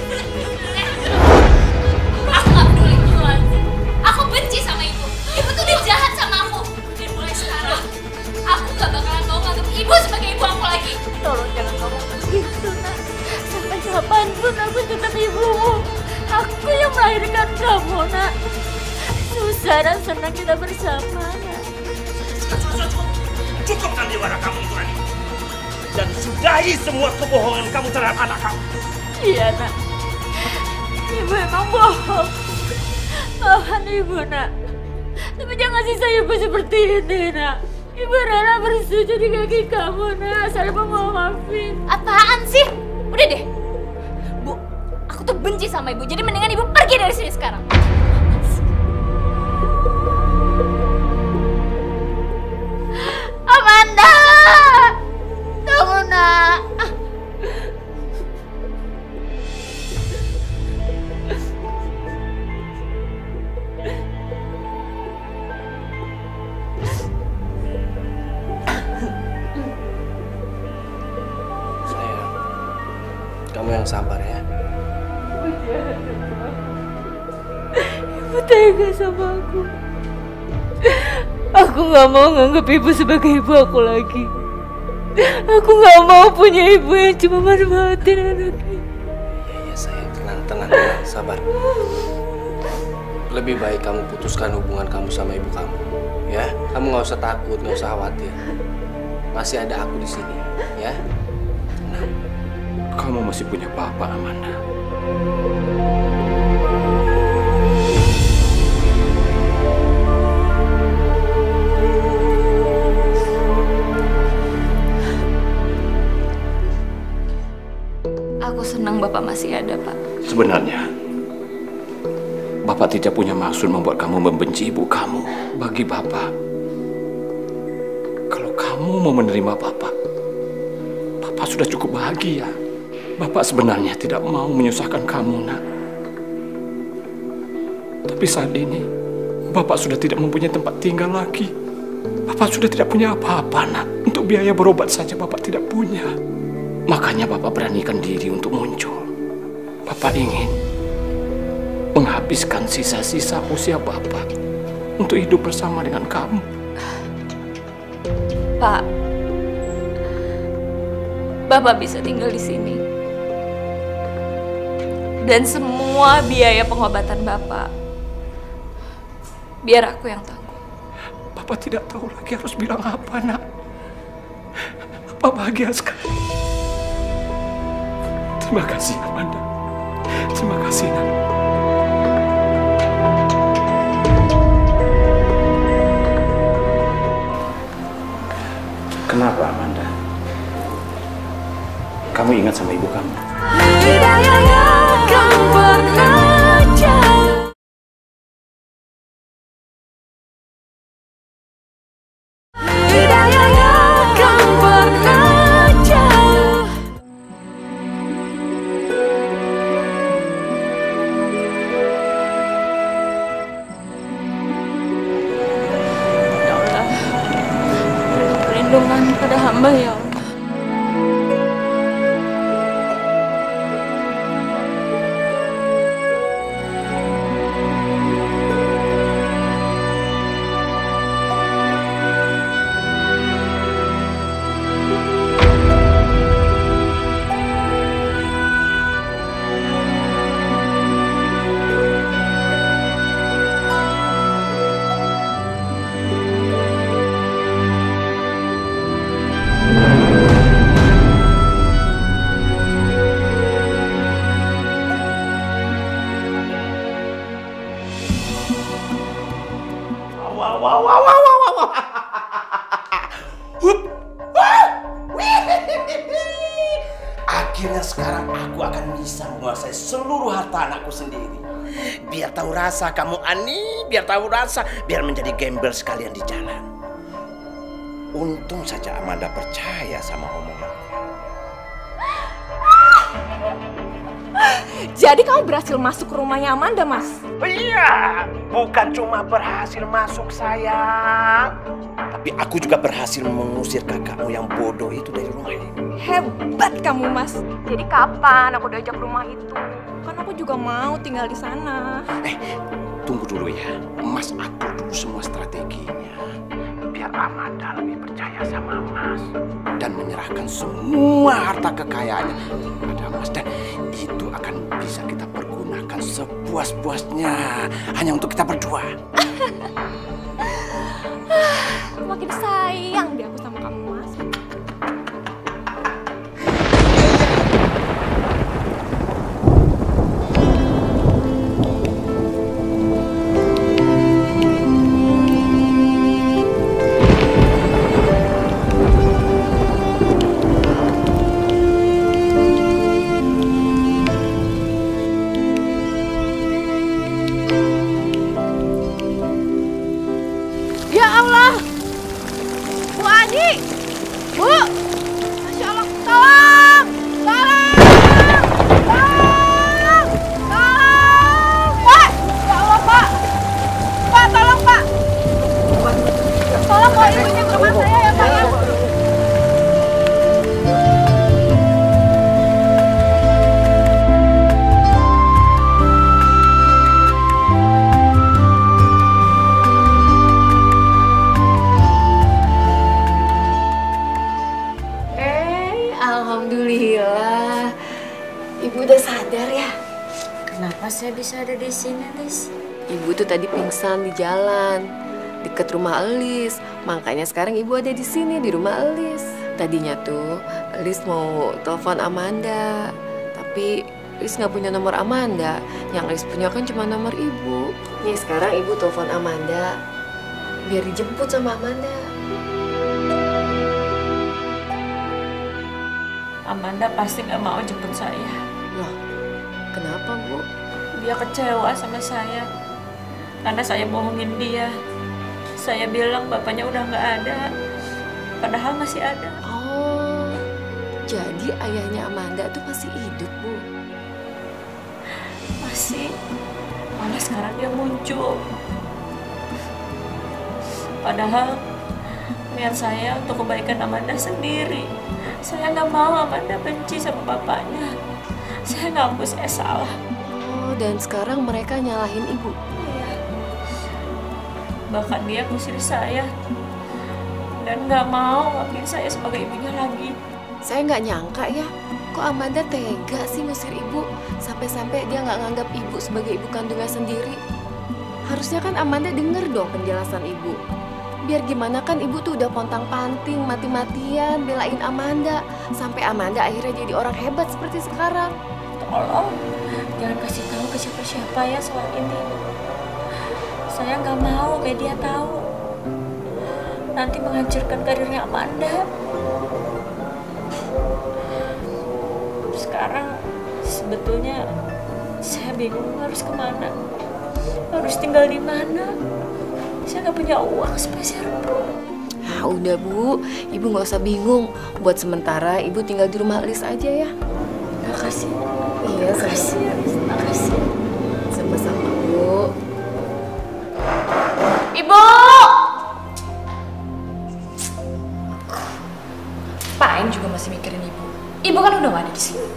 Aku gak peduli itu, aku benci sama ibu. Ibu tuh udah jahat sama aku. Dan mulai sekarang, aku gak bakalan mau nganggap ibu sebagai ibu aku lagi. Tolong jangan ngomong begitu, Nak. Sampai kapanpun aku tetap ibumu. Aku yang melahirkan kamu, Nak. Susah dan senang kita bersama, Nak. Cukup sandiwara kamu, Nurani. Dan sudah sudahi semua kebohongan kamu terhadap anak kamu. Iya, Nak. Ibu emang bohong. Maafkan Ibu, Nak. Tapi jangan siksa Ibu seperti ini, Nak. Ibu rela bersujud di kaki kamu, Nak. Asal Ibu mau maafin. Apaan sih? Udah deh. Bu, aku tuh benci sama Ibu. Jadi mendingan Ibu pergi dari sini sekarang. Amanda! Tunggu, Nak. Sayang, kamu yang sabar ya. Ibu tega sama aku. Aku gak mau nganggap Ibu sebagai ibu aku lagi. Aku gak mau punya ibu yang cuma manfaatin anaknya. Iya sayang, tenang, sabar. Lebih baik kamu putuskan hubungan kamu sama ibu kamu, ya. Kamu nggak usah takut, nggak usah khawatir. Masih ada aku di sini, ya. Tenang. Kamu masih punya papa, Amanda. Aku senang Bapak masih ada, Pak. Sebenarnya, Bapak tidak punya maksud membuat kamu membenci ibu kamu. Bagi Bapak, kalau kamu mau menerima Bapak sudah cukup bahagia. Bapak sebenarnya tidak mau menyusahkan kamu, Nak. Tapi saat ini, Bapak sudah tidak mempunyai tempat tinggal lagi. Bapak sudah tidak punya apa-apa, Nak. Untuk biaya berobat saja Bapak tidak punya. Makanya Bapak beranikan diri untuk muncul. Bapak ingin menghabiskan sisa-sisa usia Bapak untuk hidup bersama dengan kamu. Pak, Bapak bisa tinggal di sini. Dan semua biaya pengobatan Bapak, biar aku yang tanggung. Bapak tidak tahu lagi harus bilang apa, Nak. Bapak bahagia sekali. Terima kasih, Amanda. Terima kasih, Nak. Kenapa, Amanda? Kamu ingat sama ibu kamu? Perlindungan pada hamba ya Allah. Akhirnya sekarang aku akan bisa menguasai seluruh harta anakku sendiri. Biar tahu rasa kamu Ani, biar tahu rasa, biar menjadi gembel sekalian di jalan. Untung saja Amanda percaya sama omongan. Jadi kamu berhasil masuk ke rumahnya Amanda, Mas? Iya, bukan cuma berhasil masuk sayang, tapi aku juga berhasil mengusir kakakmu yang bodoh itu dari rumah ini. Hebat kamu, Mas. Jadi kapan aku diajak ke rumah itu? Kan aku juga mau tinggal di sana. Tunggu dulu ya, Mas atur dulu semua strateginya. Biar Amanda lebih percaya sama Mas dan menyerahkan semua harta kekayaannya pada Mas. Dan itu akan bisa kita pergunakan sepuas-puasnya hanya untuk kita berdua. Makin sayang deh aku sama kamu, Mas. Adi! Bu! Masya Allah, tolong! Tolong! Tolong! Tolong! Pak! Ya Allah, Pak! Pak, tolong, Pak! Tolong bawa ibunya ke rumah saya ya, Pak ya. Alhamdulillah. Ibu udah sadar ya? Kenapa saya bisa ada di sini, Lis? Ibu tuh tadi pingsan di jalan deket rumah Elis. Makanya sekarang ibu ada di sini di rumah Elis. Tadinya tuh Elis mau telepon Amanda, tapi Elis nggak punya nomor Amanda. Yang Elis punya kan cuma nomor ibu. Nih sekarang ibu telepon Amanda biar dijemput sama Amanda. Amanda pasti nggak mau jemput saya. Loh, kenapa Bu? Dia kecewa sama saya karena saya bohongin dia. Saya bilang bapaknya udah nggak ada, padahal masih ada. Oh, jadi ayahnya Amanda tuh masih hidup, Bu? Masih, malah sekarang dia muncul. Padahal niat saya untuk kebaikan Amanda sendiri. Saya nggak mau Amanda benci sama bapaknya. Saya ngaku saya salah. Oh, dan sekarang mereka nyalahin ibu? Iya. Bahkan dia ngusir saya. Dan nggak mau ngakuin saya sebagai ibunya lagi. Saya nggak nyangka ya, kok Amanda tega sih ngusir ibu. Sampai-sampai dia nggak nganggap ibu sebagai ibu kandungnya sendiri. Harusnya kan Amanda denger dong penjelasan ibu. Biar gimana kan ibu tuh udah pontang-panting, mati-matian belain Amanda. Sampai Amanda akhirnya jadi orang hebat seperti sekarang. Tolong, jangan kasih tahu ke siapa-siapa ya soal ini. Saya nggak mau media tahu. Nanti menghancurkan karirnya Amanda. Sekarang sebetulnya saya bingung harus kemana. Harus tinggal di mana. Saya nggak punya uang sepeser pun. Ah, udah Bu, ibu nggak usah bingung. Buat sementara ibu tinggal di rumah Elis aja ya. Makasih. Iya, Makasih, makasih. Sama-sama Bu. Ibu! Pain juga masih mikirin ibu. Ibu kan udah gak ada di sini.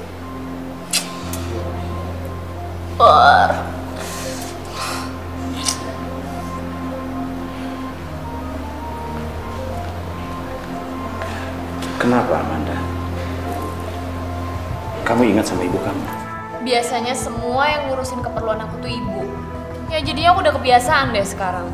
Kenapa, Amanda? Kamu ingat sama ibu kamu? Biasanya semua yang ngurusin keperluan aku tuh ibu. Ya jadinya aku udah kebiasaan deh sekarang.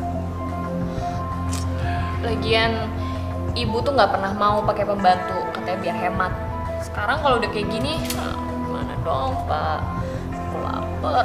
Lagian ibu tuh nggak pernah mau pakai pembantu, katanya biar hemat. Sekarang kalau udah kayak gini, nah, gimana dong Pak? Aku lapar.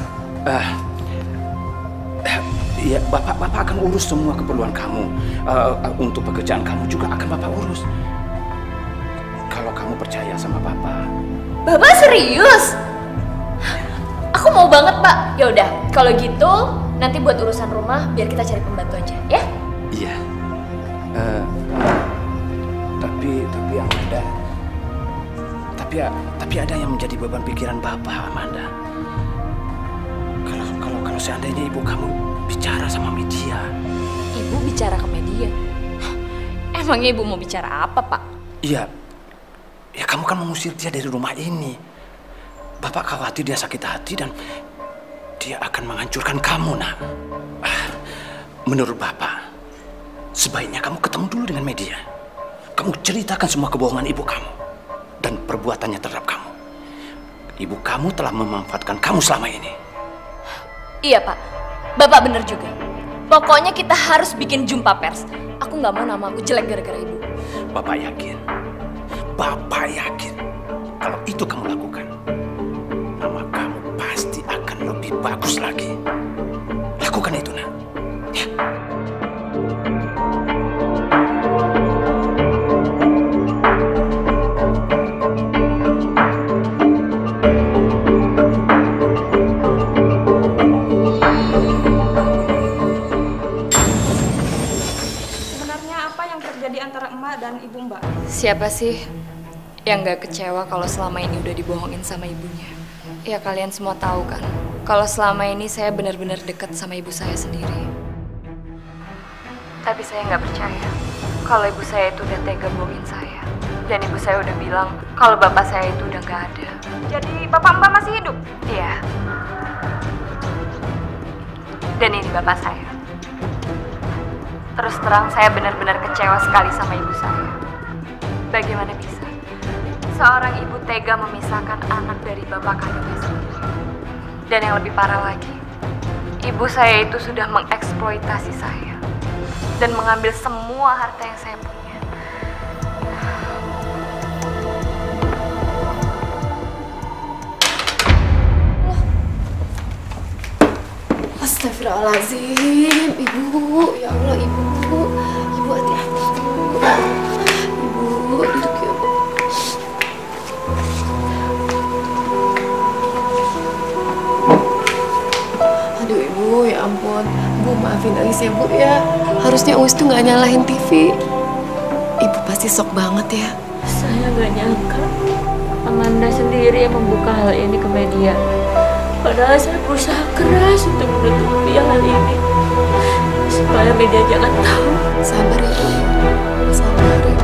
Iya, Bapak akan urus semua keperluan kamu. Untuk pekerjaan kamu juga akan Bapak urus. Kalau kamu percaya sama Bapak. Bapak serius? Aku mau banget Pak. Ya udah, kalau gitu nanti buat urusan rumah biar kita cari pembantu aja, ya? Iya. Tapi Amanda. Tapi ada yang menjadi beban pikiran Bapak, Amanda. Kalau seandainya ibu kamu bicara sama media. Ibu bicara ke media? Emangnya ibu mau bicara apa, Pak? Iya. Ya kamu kan mengusir dia dari rumah ini. Bapak khawatir dia sakit hati dan dia akan menghancurkan kamu, Nak. Menurut Bapak, sebaiknya kamu ketemu dulu dengan media. Kamu ceritakan semua kebohongan ibu kamu dan perbuatannya terhadap kamu. Ibu kamu telah memanfaatkan kamu selama ini. Iya, Pak. Bapak bener juga. Pokoknya kita harus bikin jumpa pers. Aku nggak mau nama aku jelek gara-gara ibu. Bapak yakin kalau itu kamu lakukan, nama kamu pasti akan lebih bagus lagi. Lakukan itu, Nak. Ya. Sebenarnya apa yang terjadi antara emak dan ibu Mbak? Siapa sih yang gak kecewa kalau selama ini udah dibohongin sama ibunya? Ya kalian semua tahu kan, kalau selama ini saya benar-benar dekat sama ibu saya sendiri. Tapi saya nggak percaya kalau ibu saya itu udah tega bohongin saya. Dan ibu saya udah bilang kalau bapak saya itu udah nggak ada. Jadi bapak Mbak masih hidup? Iya. Dan ini bapak saya. Terus terang saya benar-benar kecewa sekali sama ibu saya. Bagaimana bisa seorang ibu tega memisahkan anak dari bapak kandungnya sendiri? Dan yang lebih parah lagi, ibu saya itu sudah mengeksploitasi saya dan mengambil semua harta yang saya punya. Astagfirullahaladzim, Ibu. Ya Allah, Ibu. Ibu hati-hati. Ibu, duduk ya. Aduh, Ibu, ya ampun. Bu, maafin Ais ya, Bu ya. Harusnya Ais tuh nggak nyalahin TV. Ibu pasti shock banget ya. Saya nggak nyangka Amanda sendiri yang membuka hal ini ke media. Padahal saya berusaha keras untuk menutupi hal ini supaya media jangan tahu. Sabar ya, Bu. Sabar ya.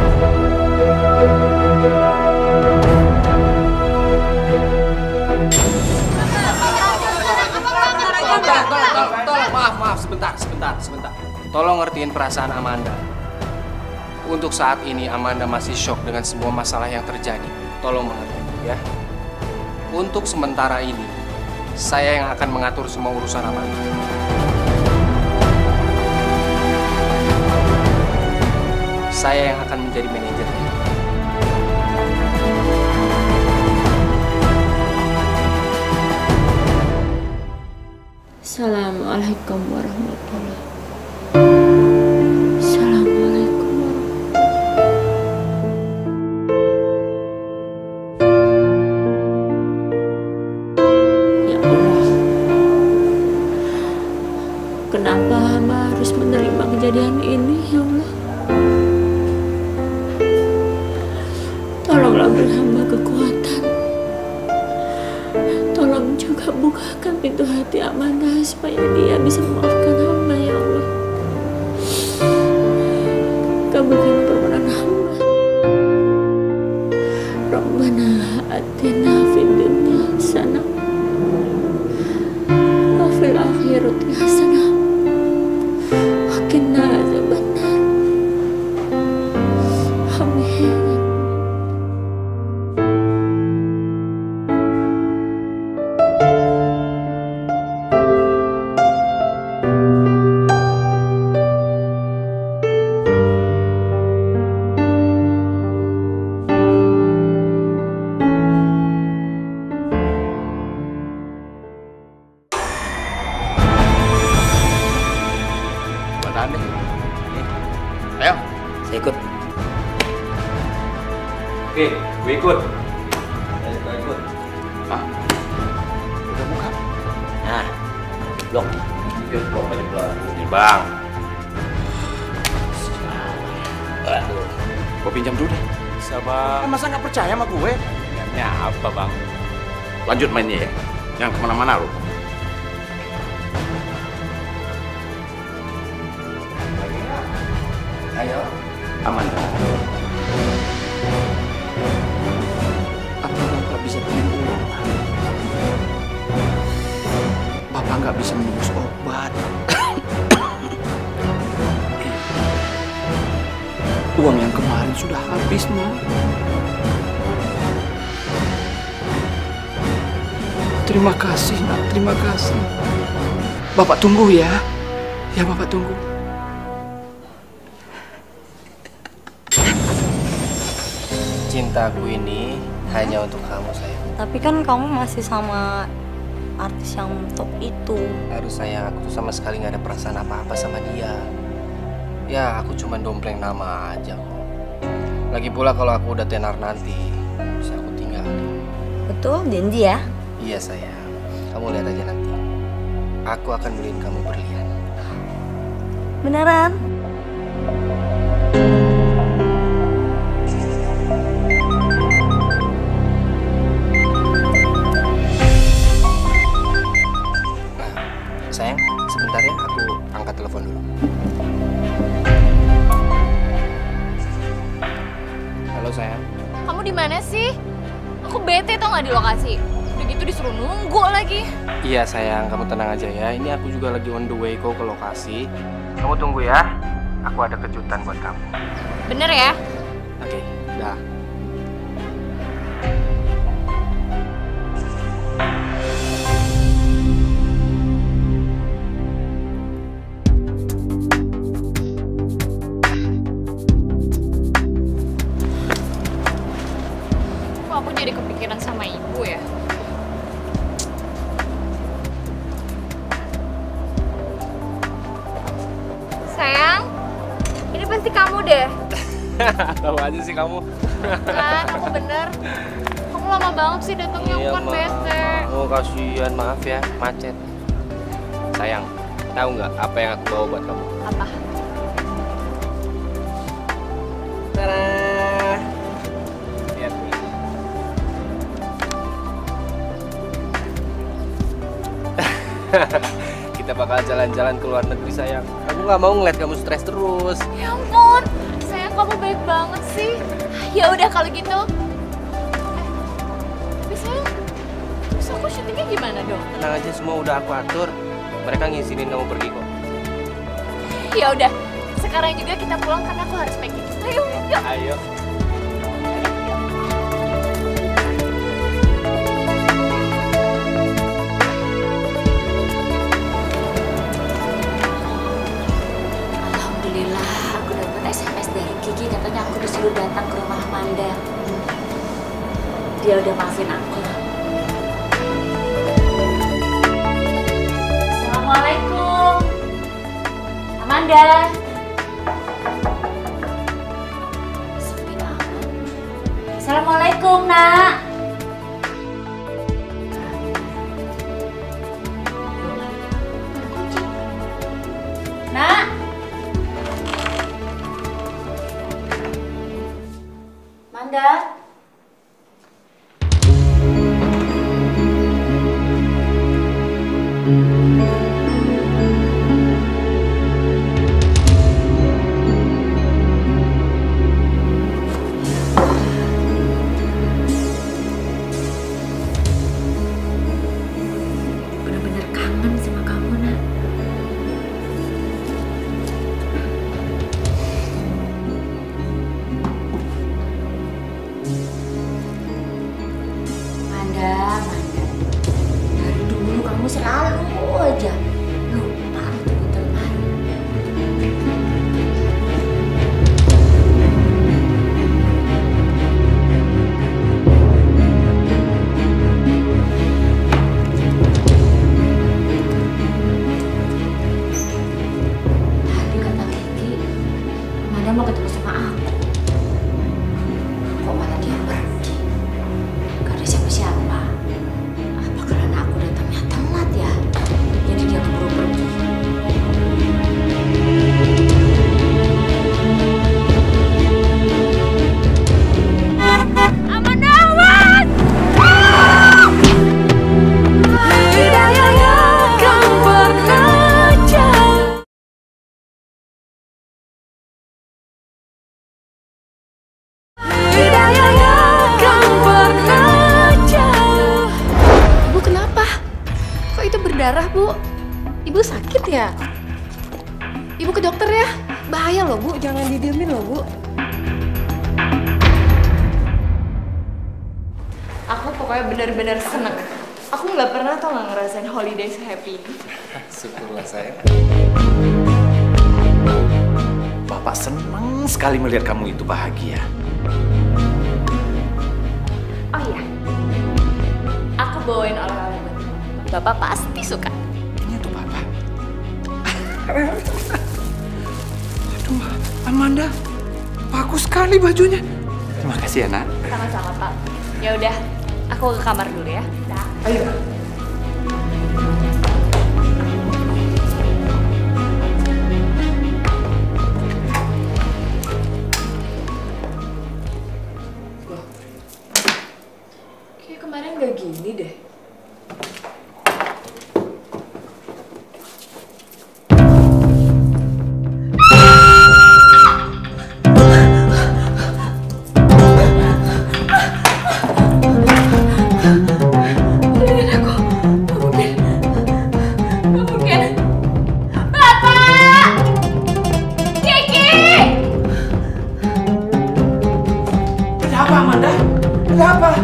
Tolong, maaf, sebentar. Tolong ngertiin perasaan Amanda. Untuk saat ini Amanda masih shock dengan semua masalah yang terjadi. Tolong mengerti, ya. Untuk sementara ini, saya yang akan mengatur semua urusan Amanda. Saya yang akan menjadi manajernya. Assalamualaikum warahmatullahi wabarakatuh. Assalamualaikum warahmatullahi. Ya Allah, kenapa hamba harus menerima kejadian ini, ya Allah? Tolonglah beri hamba kekuatan. Tolong juga bukakan pintu hati Amanda supaya dia bisa memaafkan hamba, ya Allah. Kabulkan permohonan hamba. Rabbana atina fid dunya hasanah wa fil akhirati hasanah wa qina adzabannar. Amin. Ayo. Saya ikut. Oke, gue ikut. Saya juga ikut. Ah, udah buka. Nah, blok. Yuk, blok aja pelan. Nih, Bang. Aduh, gue pinjam dulu deh. Sabar. Masa nggak percaya sama gue? Ingatnya apa, Bang? Lanjut mainnya ya. Jangan kemana-mana lo. Ayo. Amanda. Apa Bapak bisa pinjam uang? Bapak nggak bisa menembus obat. Uang yang kemarin sudah habis, Ma. Terima kasih, Nak. Terima kasih. Bapak tunggu ya. Ya, Bapak tunggu. Cintaku ini hanya untuk kamu, sayang. Tapi kan kamu masih sama artis yang top itu. Harus sayang, aku tuh sama sekali nggak ada perasaan apa-apa sama dia. Ya, aku cuma dompleng nama aja kok. Lagi pula kalau aku udah tenar nanti, bisa aku tinggalin. Betul, janji ya? Iya sayang, kamu lihat aja nanti. Aku akan beliin kamu berlian. Beneran? Sayang, sebentar ya, aku angkat telepon dulu. Halo sayang. Kamu di mana sih? Aku bete tau nggak di lokasi. Udah gitu disuruh nunggu lagi. Iya sayang, kamu tenang aja ya. Ini aku juga lagi on the way kok ke lokasi. Kamu tunggu ya. Aku ada kejutan buat kamu. Bener ya? Oke, dah. Kok aku jadi kepikiran sama ibu ya? Sayang, ini pasti kamu deh. Tahu aja sih kamu. Kan, aku bener. Kamu lama banget sih datangnya, aku kan bete. Oh kasihan, maaf ya, macet. Sayang, tahu nggak apa yang aku bawa buat kamu? Apa? Tada! Lihat nih. Kita bakal jalan-jalan ke luar negeri sayang. Aku nggak mau ngeliat kamu stres terus. Ya ampun, sayang kamu baik banget sih. Ya udah kalau gitu. Tapi sayang, terus aku syutingnya gimana dong? Tenang aja, semua udah aku atur. Mereka ngizinin kamu pergi kok. Ya udah, sekarang juga kita pulang karena aku harus packing. Ayo, yuk. Ayo. Alhamdulillah, aku dapat SMS dari Kiki, katanya aku disuruh datang ke rumah Amanda. Dia udah maafin aku. Assalamualaikum, Amanda. Sepi banget. Assalamualaikum, Nak. Nak. Manda. Bener-bener kangen sama kamu, Nak. Manda, Manda. Dari dulu kamu selalu aja lupa untuk lemari. Tadi kata Kiki, Manda mau ketemu sama aku. Kok malah dia pergi? Gak ada siapa-siapa. Apa karena aku datangnya telat ya? Jadi dia keburu pergi. Amanda, awas! Hidayahnya kan pernah jauh. Hidayahnya kan pernah jauh. Ibu kenapa? Kok itu berdarah, Bu? Ibu sakit ya? Ibu ke dokter ya? Bahaya loh, Bu. Jangan didiemin loh, Bu. Aku pokoknya benar-benar seneng. Aku nggak pernah tau nggak ngerasain holiday se-happy ini. Syukurlah sayang. Bapak senang sekali melihat kamu itu bahagia. Oh iya, aku bawain oleh-oleh buat Bapak pasti suka. Ini tuh Bapak. Aduh, Amanda, bagus sekali bajunya. Terima kasih ya, Nak. Sama-sama Pak. Ya udah, aku ke kamar dulu ya. Ayo. Amanda, ada apa?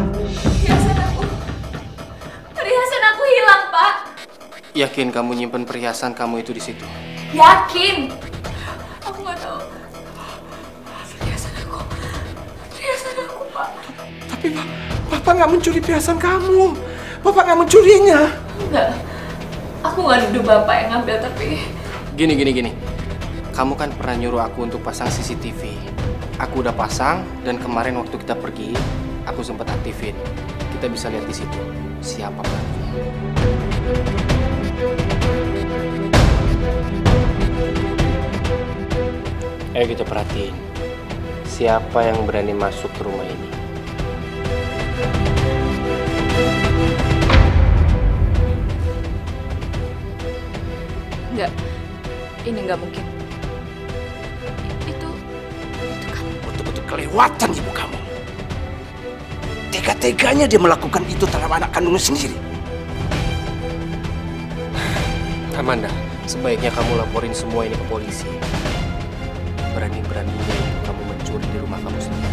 Perhiasan aku hilang, Pak. Yakin kamu nyimpen perhiasan kamu itu di situ? Yakin. Aku nggak tahu. Perhiasan aku, Pak. Tapi Bapak nggak mencuri perhiasan kamu. Bapak nggak mencurinya. Enggak. Aku nggak nuduh Bapak yang ngambil, tapi... Gini. Kamu kan pernah nyuruh aku untuk pasang CCTV. Aku udah pasang, dan kemarin waktu kita pergi, aku sempat aktifin. Kita bisa lihat di situ siapa pelakunya. Ayo kita perhatiin siapa yang berani masuk ke rumah ini. Enggak, ini nggak mungkin. Itu kan Betul-betul kelewatan ibu kamu. Tega-teganya dia melakukan itu terhadap anak kandungnya sendiri. Amanda, sebaiknya kamu laporin semua ini ke polisi. Berani-beraninya kamu mencuri di rumah kamu sendiri.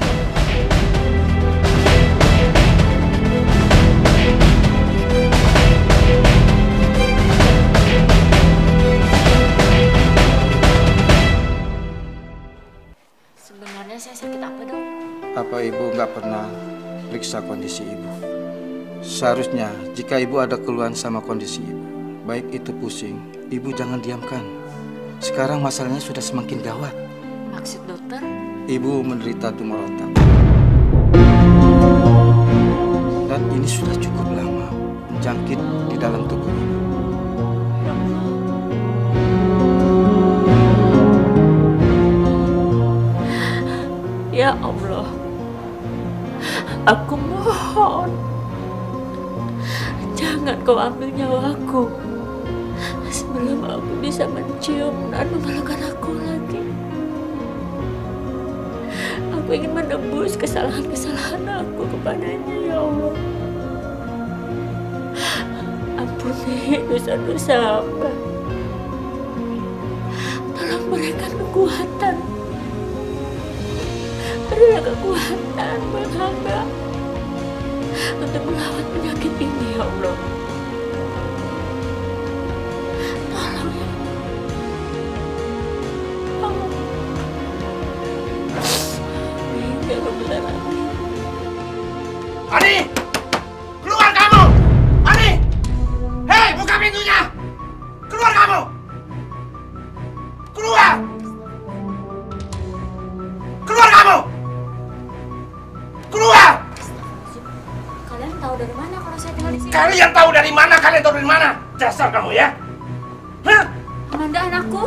sebenarnya saya sakit apa, Dok? Apa ibu nggak pernah periksa kondisi ibu? Seharusnya jika ibu ada keluhan sama kondisi ibu, baik itu pusing, ibu jangan diamkan. Sekarang masalahnya sudah semakin gawat. Maksud dokter? Ibu menderita tumor otak. Dan ini sudah cukup lama menjangkit di dalam tubuh ibu. Ya Allah, aku mohon, jangan kau ambil nyawaku sebelum aku bisa mencium dan memelukkan aku lagi. Aku ingin menebus kesalahan-kesalahan aku kepadanya, ya Allah. Ampuni dosa-dosa hamba. Tolong berikan kekuatan. Berilah kekuatan buat hamba untuk melawan penyakit ini, ya Allah. Tolong, ya Allah. Ya Rabbal Alamin. Ani! Keluar kamu! Ani! Hei, buka pintunya! Keluar kamu! Keluar! Keluar kamu! Keluar! Kalian tahu dari mana kalau saya tinggal di sini? Kalian tahu dari mana? Kalian tahu dari mana? Dasar kamu ya! Hah? Amanda anakku.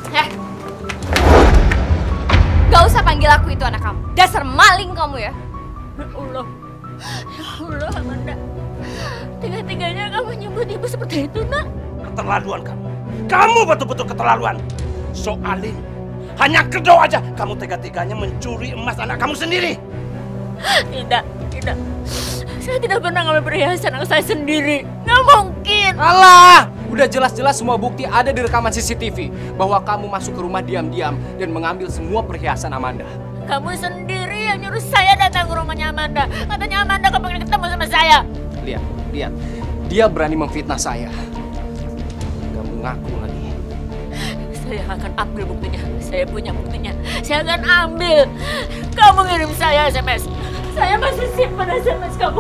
Gak usah panggil aku itu anak kamu. Dasar maling kamu ya. Ya Allah. Ya Allah, Amanda. Tiga-tiganya kamu nyebut ibu seperti itu, Nak. Keterlaluan kamu. Kamu betul-betul keterlaluan. Soalin. Hanya kedua aja kamu tega-teganya mencuri emas anak kamu sendiri. Tidak. Saya tidak pernah ngambil perhiasan anak saya sendiri. Nggak mungkin. Alah, udah jelas-jelas semua bukti ada di rekaman CCTV bahwa kamu masuk ke rumah diam-diam dan mengambil semua perhiasan Amanda. Kamu sendiri yang nyuruh saya datang ke rumahnya Amanda. Katanya Amanda kepengen ketemu sama saya. Lihat. Dia berani memfitnah saya. Gak mengaku lagi. Saya akan ambil buktinya. Saya punya buktinya. Saya akan ambil. Kamu ngirim saya SMS. Saya masih simpan SMS kamu.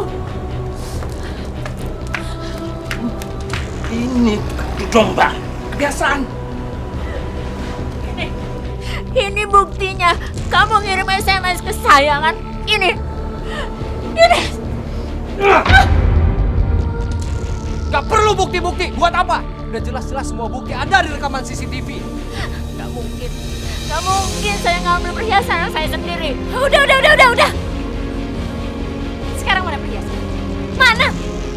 Ini domba. Kebiasaan. Ini buktinya. Kamu ngirim SMS ke saya kan? Ini. Gak perlu bukti-bukti. Buat apa? Udah jelas-jelas semua bukti ada di rekaman CCTV. Gak mungkin. Gak mungkin saya ngambil perhiasan anak saya sendiri. Udah. Sekarang mana perhiasan? Mana?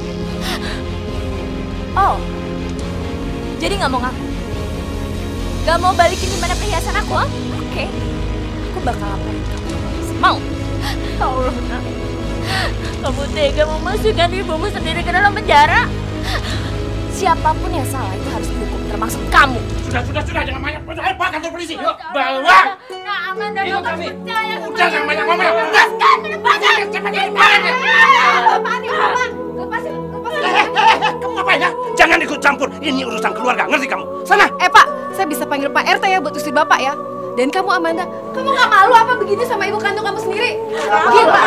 Oh, jadi nggak mau ngaku? Gak mau balikin di mana perhiasan aku? Huh? Oke, aku bakal laporin kamu. Mau? Ya Allah, Nak. Kamu tega memasukkan ibumu sendiri ke dalam penjara? Siapapun yang salah itu harus dihukum, termasuk kamu. Sudah, jangan banyak percaya, Pak, kantor polisi. Yuk, bawa. Nah, Amanda, Ikut dokter kami. percaya sama Udah, jangan ibu. banyak ngomong. Lepaskan Kamu ngapain ya? Jangan ikut campur. Ini urusan keluarga, ngerti kamu? Sana. Pak, saya bisa panggil Pak RT ya buat usir Bapak ya. Dan kamu Amanda, kamu nggak malu apa begini sama ibu kandung kamu sendiri? Gila.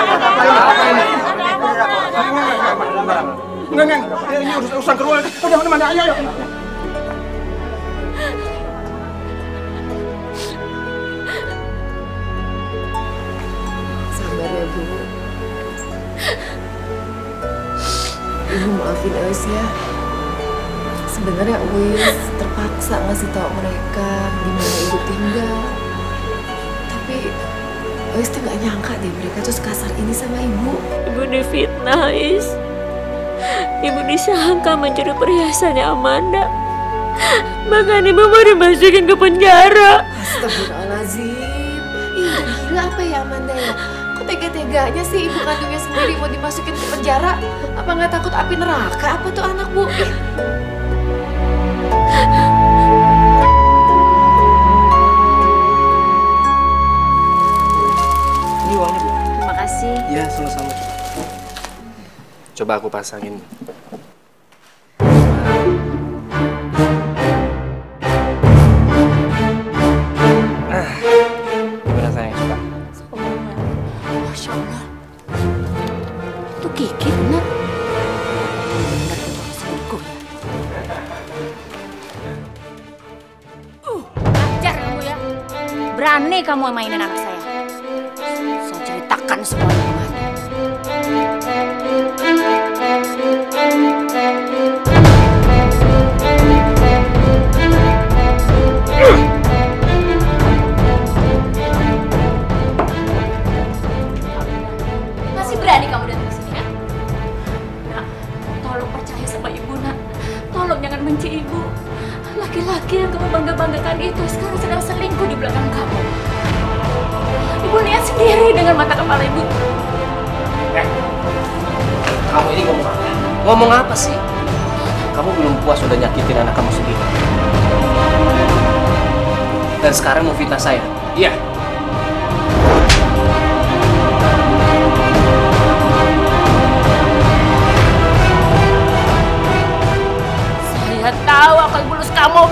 Enggak. Ini urusan keluarga. Udah, mana? Ayo. Sabar ya, Bu. Ibu maafin Eus ya. Sebenarnya Eus terpaksa ngasih tahu mereka di mana ibu tinggal. Tapi Eus tuh nggak nyangka deh mereka tuh sekasar ini sama ibu. Ibu difitnah, Is. Ibu disangka mencuri perhiasannya Amanda. Bahkan ibu mau dimasukin ke penjara. Astagfirullahaladzim. Ih, gila apa ya Amanda ya? Kok tega-teganya sih ibu kandungnya sendiri mau dimasukin ke penjara? Apa nggak takut api neraka? Apa tuh anak Bu? Ini uangnya, Bu. Terima kasih. Iya, sama-sama. Coba aku pasangin. Gimana sayang, suka? Masya Allah. Itu Kiki benar. Benar itu selingkuh ya. Ajar kamu ya. Berani kamu mainin anak saya. Saya ceritakan semuanya kemana. Masih berani kamu datang ke sini, ya? Nak, tolong percaya sama ibu, Nak. Tolong jangan benci ibu. Laki-laki yang kamu bangga-banggakan itu sekarang sedang selingkuh di belakang kamu. Ibu lihat sendiri dengan mata kepala ibu. Kamu ini ngomong apa? Ngomong apa sih? Kamu belum puas udah nyakitin anak kamu sendiri. Dan sekarang mau fitnah saya? Iya. Saya tahu akal bulus kamu.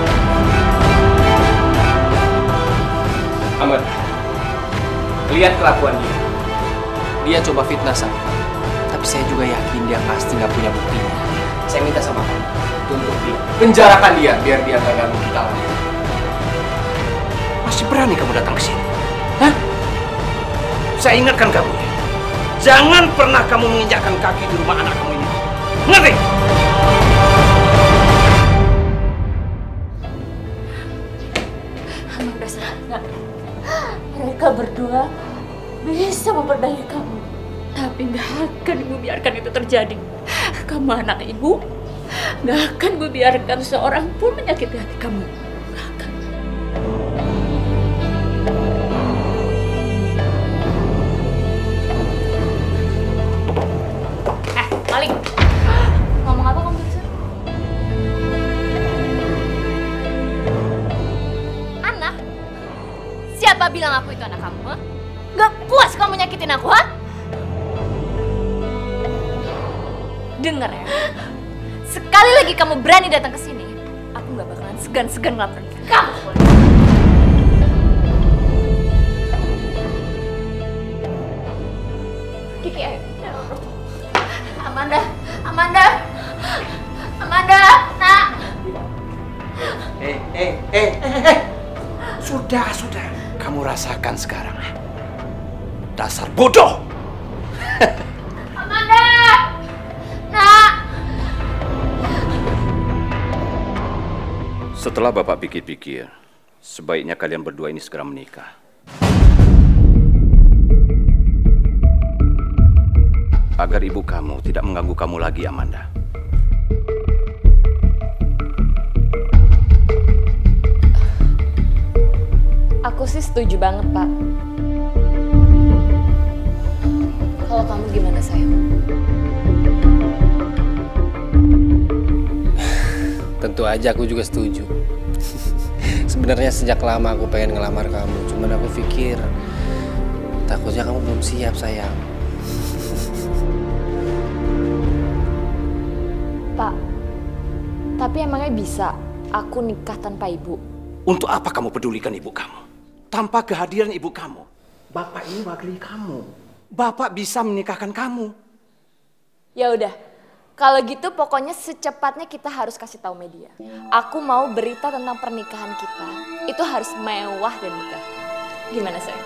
Amanda, lihat kelakuan dia. Dia coba fitnah saya. Tapi saya juga yakin dia pasti nggak punya buktinya. Saya minta sama kamu, tuntut dia. Penjarakan dia, biar dia nggak ganggu kita lagi. Masih berani kamu datang ke sini? Hah? Saya ingatkan kamu ya. Jangan pernah kamu menginjakkan kaki di rumah anak kamu ini. Ngerti? Amanda sadar, mereka berdua bisa memperdaya kamu. Tapi nggak akan ibu biarkan itu terjadi. Kamu anak ibu, nggak akan ibu biarkan seorang pun menyakiti hati kamu. Nggak akan. Maling. Ngomong apa kamu barusan? Anak? Siapa bilang aku itu anak kamu? Ha? Gak puas kamu nyakitin aku, ha? Dengar ya, sekali lagi kamu berani datang ke sini, aku gak bakalan segan-segan ngelaporin kamu. Kiki, ayo. Amanda, nak. Sudah. Kamu rasakan sekarang. Dasar bodoh. Amanda, nak. Setelah Bapak pikir-pikir, sebaiknya kalian berdua ini segera menikah. Agar ibu kamu tidak mengganggu kamu lagi, Amanda. Aku sih setuju banget, Pak. Kalau kamu gimana, sayang? Tentu aja aku juga setuju. Sebenarnya sejak lama aku pengen ngelamar kamu, cuman aku pikir Takutnya kamu belum siap, sayang. Pak, tapi emangnya bisa aku nikah tanpa ibu? Untuk apa kamu pedulikan ibu kamu? Tanpa kehadiran ibu kamu, Bapak ini wakili kamu. Bapak bisa menikahkan kamu. Ya udah, kalau gitu pokoknya secepatnya kita harus kasih tahu media. Aku mau berita tentang pernikahan kita itu harus mewah dan megah. Gimana sayang?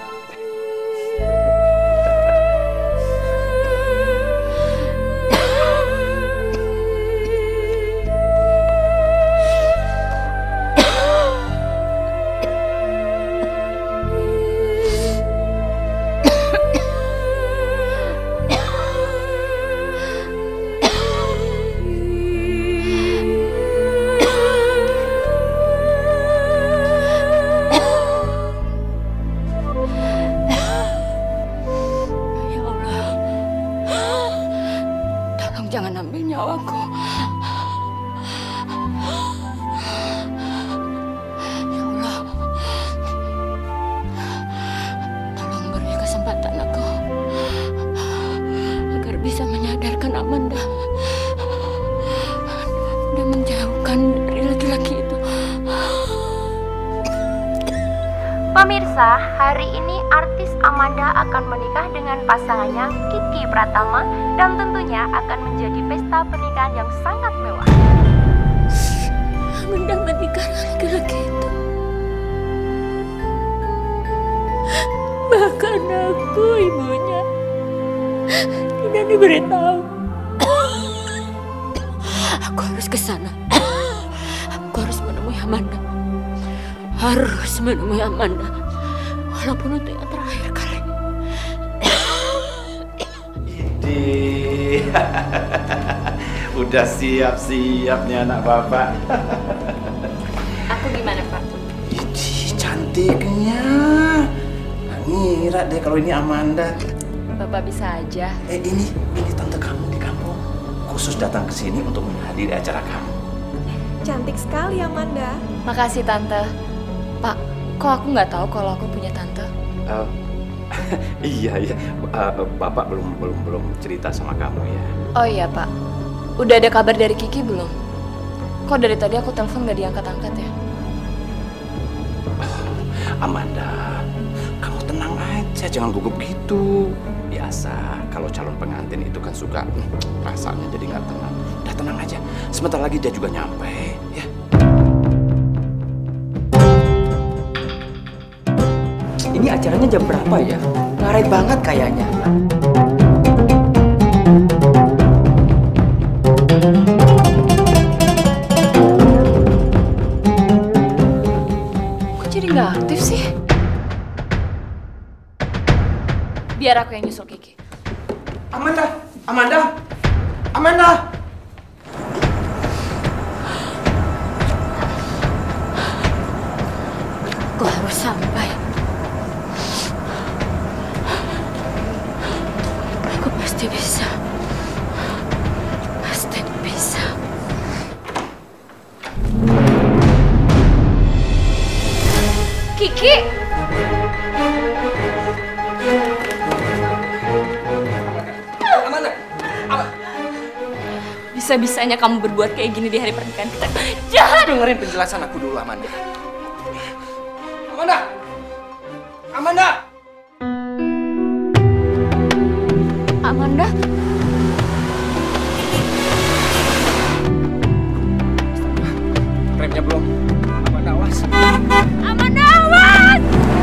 Jangan ambil nyawaku. Ya Allah, tolong beri kesempatan aku agar bisa menyadarkan Amanda dan menjauhkan dari laki-laki itu. Pemirsa, hari ini artis Amanda akan menikah dengan pasangannya Kiki Pratama dan tentunya akan menjadi pesta pernikahan yang sangat mewah. Amanda menikah dengan laki-laki itu. Bahkan aku, ibunya, tidak diberitahu. Aku harus ke sana. Aku harus menemui Amanda. Harus menemui Amanda, walaupun untuk yang terakhir kali. Udah siap-siap nih anak Bapak. Aku gimana, Pak? Ih, cantiknya. Nggak ngira deh kalau ini Amanda. Bapak bisa aja. Ini tante kamu di kampung. Khusus datang ke sini untuk menghadiri acara kamu. Cantik sekali Amanda. Makasih Tante. Pak, kok aku nggak tahu kalau aku punya tante? Iya. Bapak belum cerita sama kamu ya. Oh iya Pak, udah ada kabar dari Kiki belum? Kok dari tadi aku telepon nggak diangkat-angkat ya? Amanda, kamu tenang aja, jangan gugup gitu. Biasa, kalau calon pengantin itu kan suka rasanya jadi nggak tenang. Udah tenang aja, sebentar lagi dia juga nyampe, ya. Ini acaranya jam berapa ya? Ngaret banget kayaknya. Kok jadi nggak aktif sih? Biar aku yang nyusul Kiki. Amanda! Aku harus sampai. Aku pasti bisa. Pasti bisa. Kiki! Bisa-bisanya kamu berbuat kayak gini di hari pernikahan kita. Jahat! Dengerin penjelasan aku dulu, Amanda. Amanda? Remnya belum. Amanda, awas. Amanda, awas!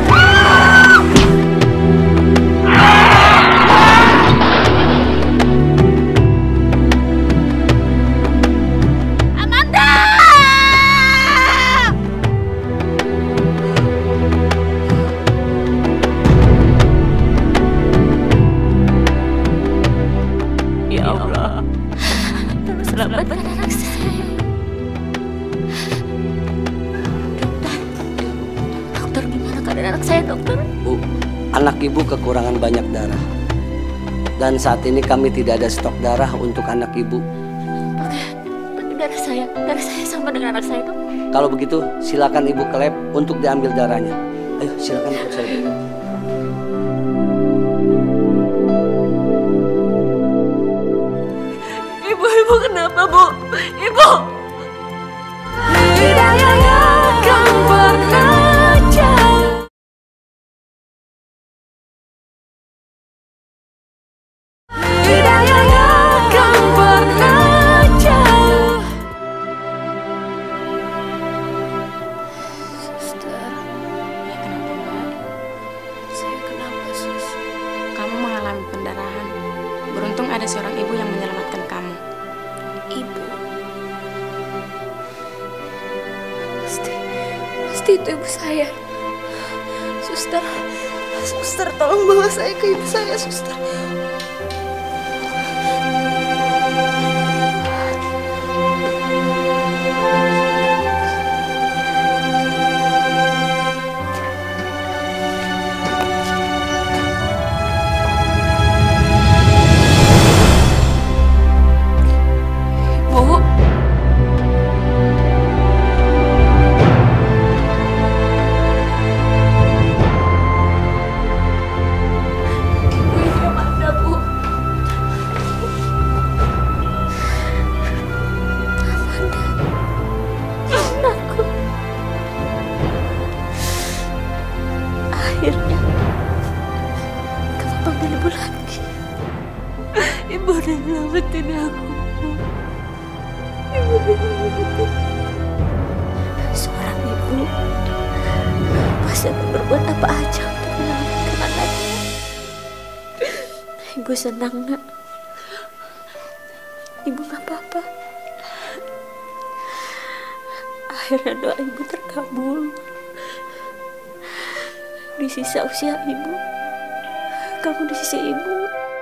Selamatkan anak saya. Dokter, gimana keadaan anak saya, dokter? Bu, anak ibu kekurangan banyak darah. Dan saat ini kami tidak ada stok darah untuk anak ibu. Tapi darah saya sama dengan anak saya, dok. Kalau begitu, silakan ibu ke lab untuk diambil darahnya. Ayo, silakan ikut saya. ada seorang ibu yang menyelamatkan kamu. Ibu. Pasti itu ibu saya. Suster, tolong bawa saya ke ibu saya, suster. Akhirnya kamu panggil ibu lagi. Ibu udah nyelamatin aku. Ibu udah nyelamatin. Seorang ibu pasti akan berbuat apa aja untuk menyelamatkan anaknya. Ibu senang, Nak. Ibu gak apa-apa. Akhirnya doa ibu terkabul. Di sisa usia ibu, kamu di sisi ibu.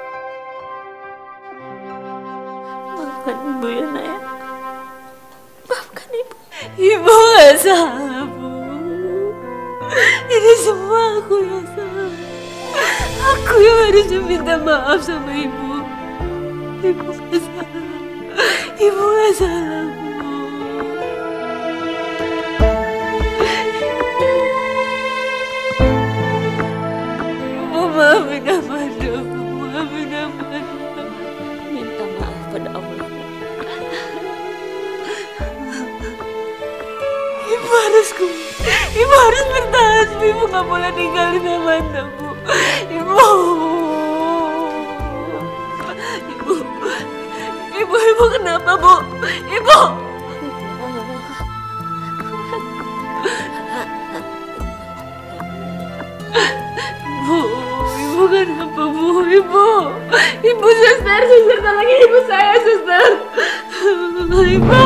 Maafkan ibu ya, Nak ya. Maafkan ibu. Ibu gak salah, Bu. Ini semua aku yang salah. Aku yang harusnya minta maaf sama ibu. Ibu gak salah. Ibu gak salah, Bu. Maafin Amanda, maafin Amanda. Minta maaf pada Allah. Ibu harus bertahan, Bu. Ibu gak boleh tinggalin Amanda, Bu. Ibu kenapa, Bu? Ibu. Ibu kenapa, Bu? Ibu suster tolongin ibu saya, suster. Ibu.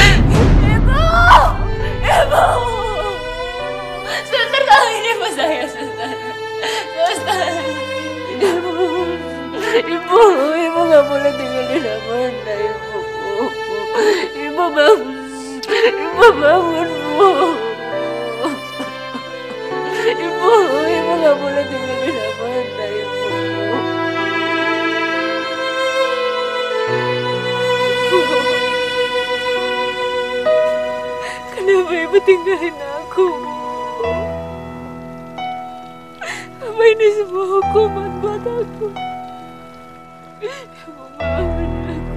Suster tolongin ibu saya, suster. Ibu nggak boleh tinggalin Amanda, ibu. Ibu bangun, Bu. Ibu nggak boleh tinggalin Amanda, ibu. Kenapa ibu tinggalin aku, Bu? Apa ini semua hukuman buat aku? Ibu maafin aku.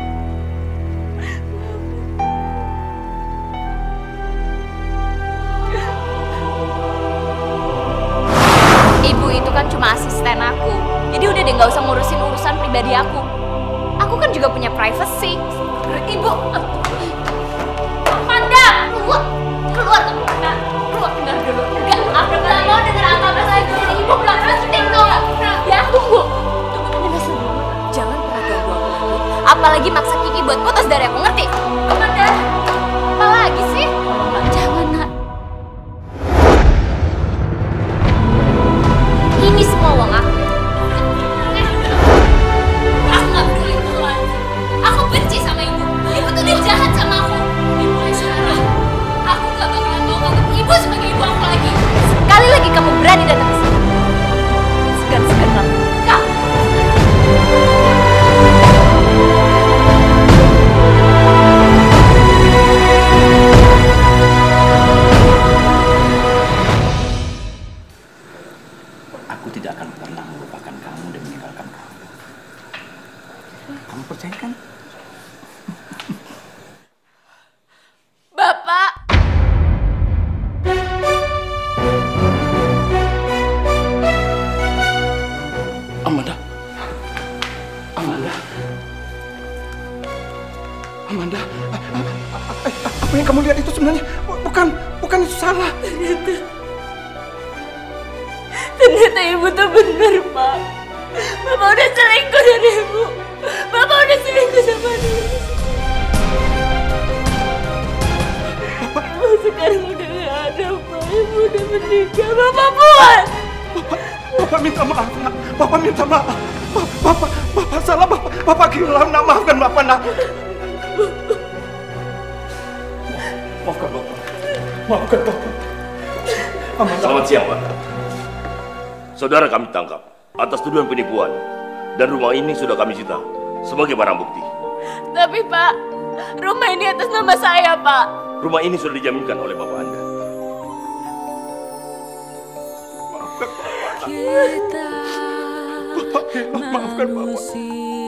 Ibu itu kan cuma asisten aku. Jadi udah deh nggak usah ngurusin urusan pribadi aku. Aku kan juga punya privacy. Ibu. Amanda, keluar kamu. Keluar dulu. Enggak, aku nggak mau denger apa-apa lagi. Ibu nggak penting dong. Ya, tunggu. Jangan pernah ganggu aku lagi. Apalagi maksa Kiki buat putus dari aku, ngerti? Amanda, apa lagi sih? Jangan, Nak. Ini semua uang aku. Aku gak peduli Tuhan. Aku benci sama ibu. Ibu tuh udah jahat sama aku. Ibu yang salah. Aku gak bakalan mau nganggap ibu sebagai ibu aku lagi. Sekali lagi kamu berani datang ke sini, segan-segan kamu. Aku tidak akan pernah melupakan kamu dan meninggalkan kamu. Kamu percaya kan? Bapak. Amanda. Amanda, apa yang kamu lihat itu sebenarnya bukan itu salah. Ternyata ibu tuh bener, Pak. Bapak udah selingkuh dari ibu. meninggal. Bapak buat. Bapak minta maaf, nak. Bapak minta maaf. Bapak salah, Bapak hilang, nak. Maafkan Bapak, nak. Maafkan Bapak. Maafkan Bapak. Selamat siang, Pak. Saudara kami tangkap atas tuduhan penipuan dan rumah ini sudah kami sita sebagai barang bukti. Tapi Pak, rumah ini atas nama saya, Pak. Rumah ini sudah dijaminkan oleh Bapak Anda. Bapak hilang, maafkan Bapak.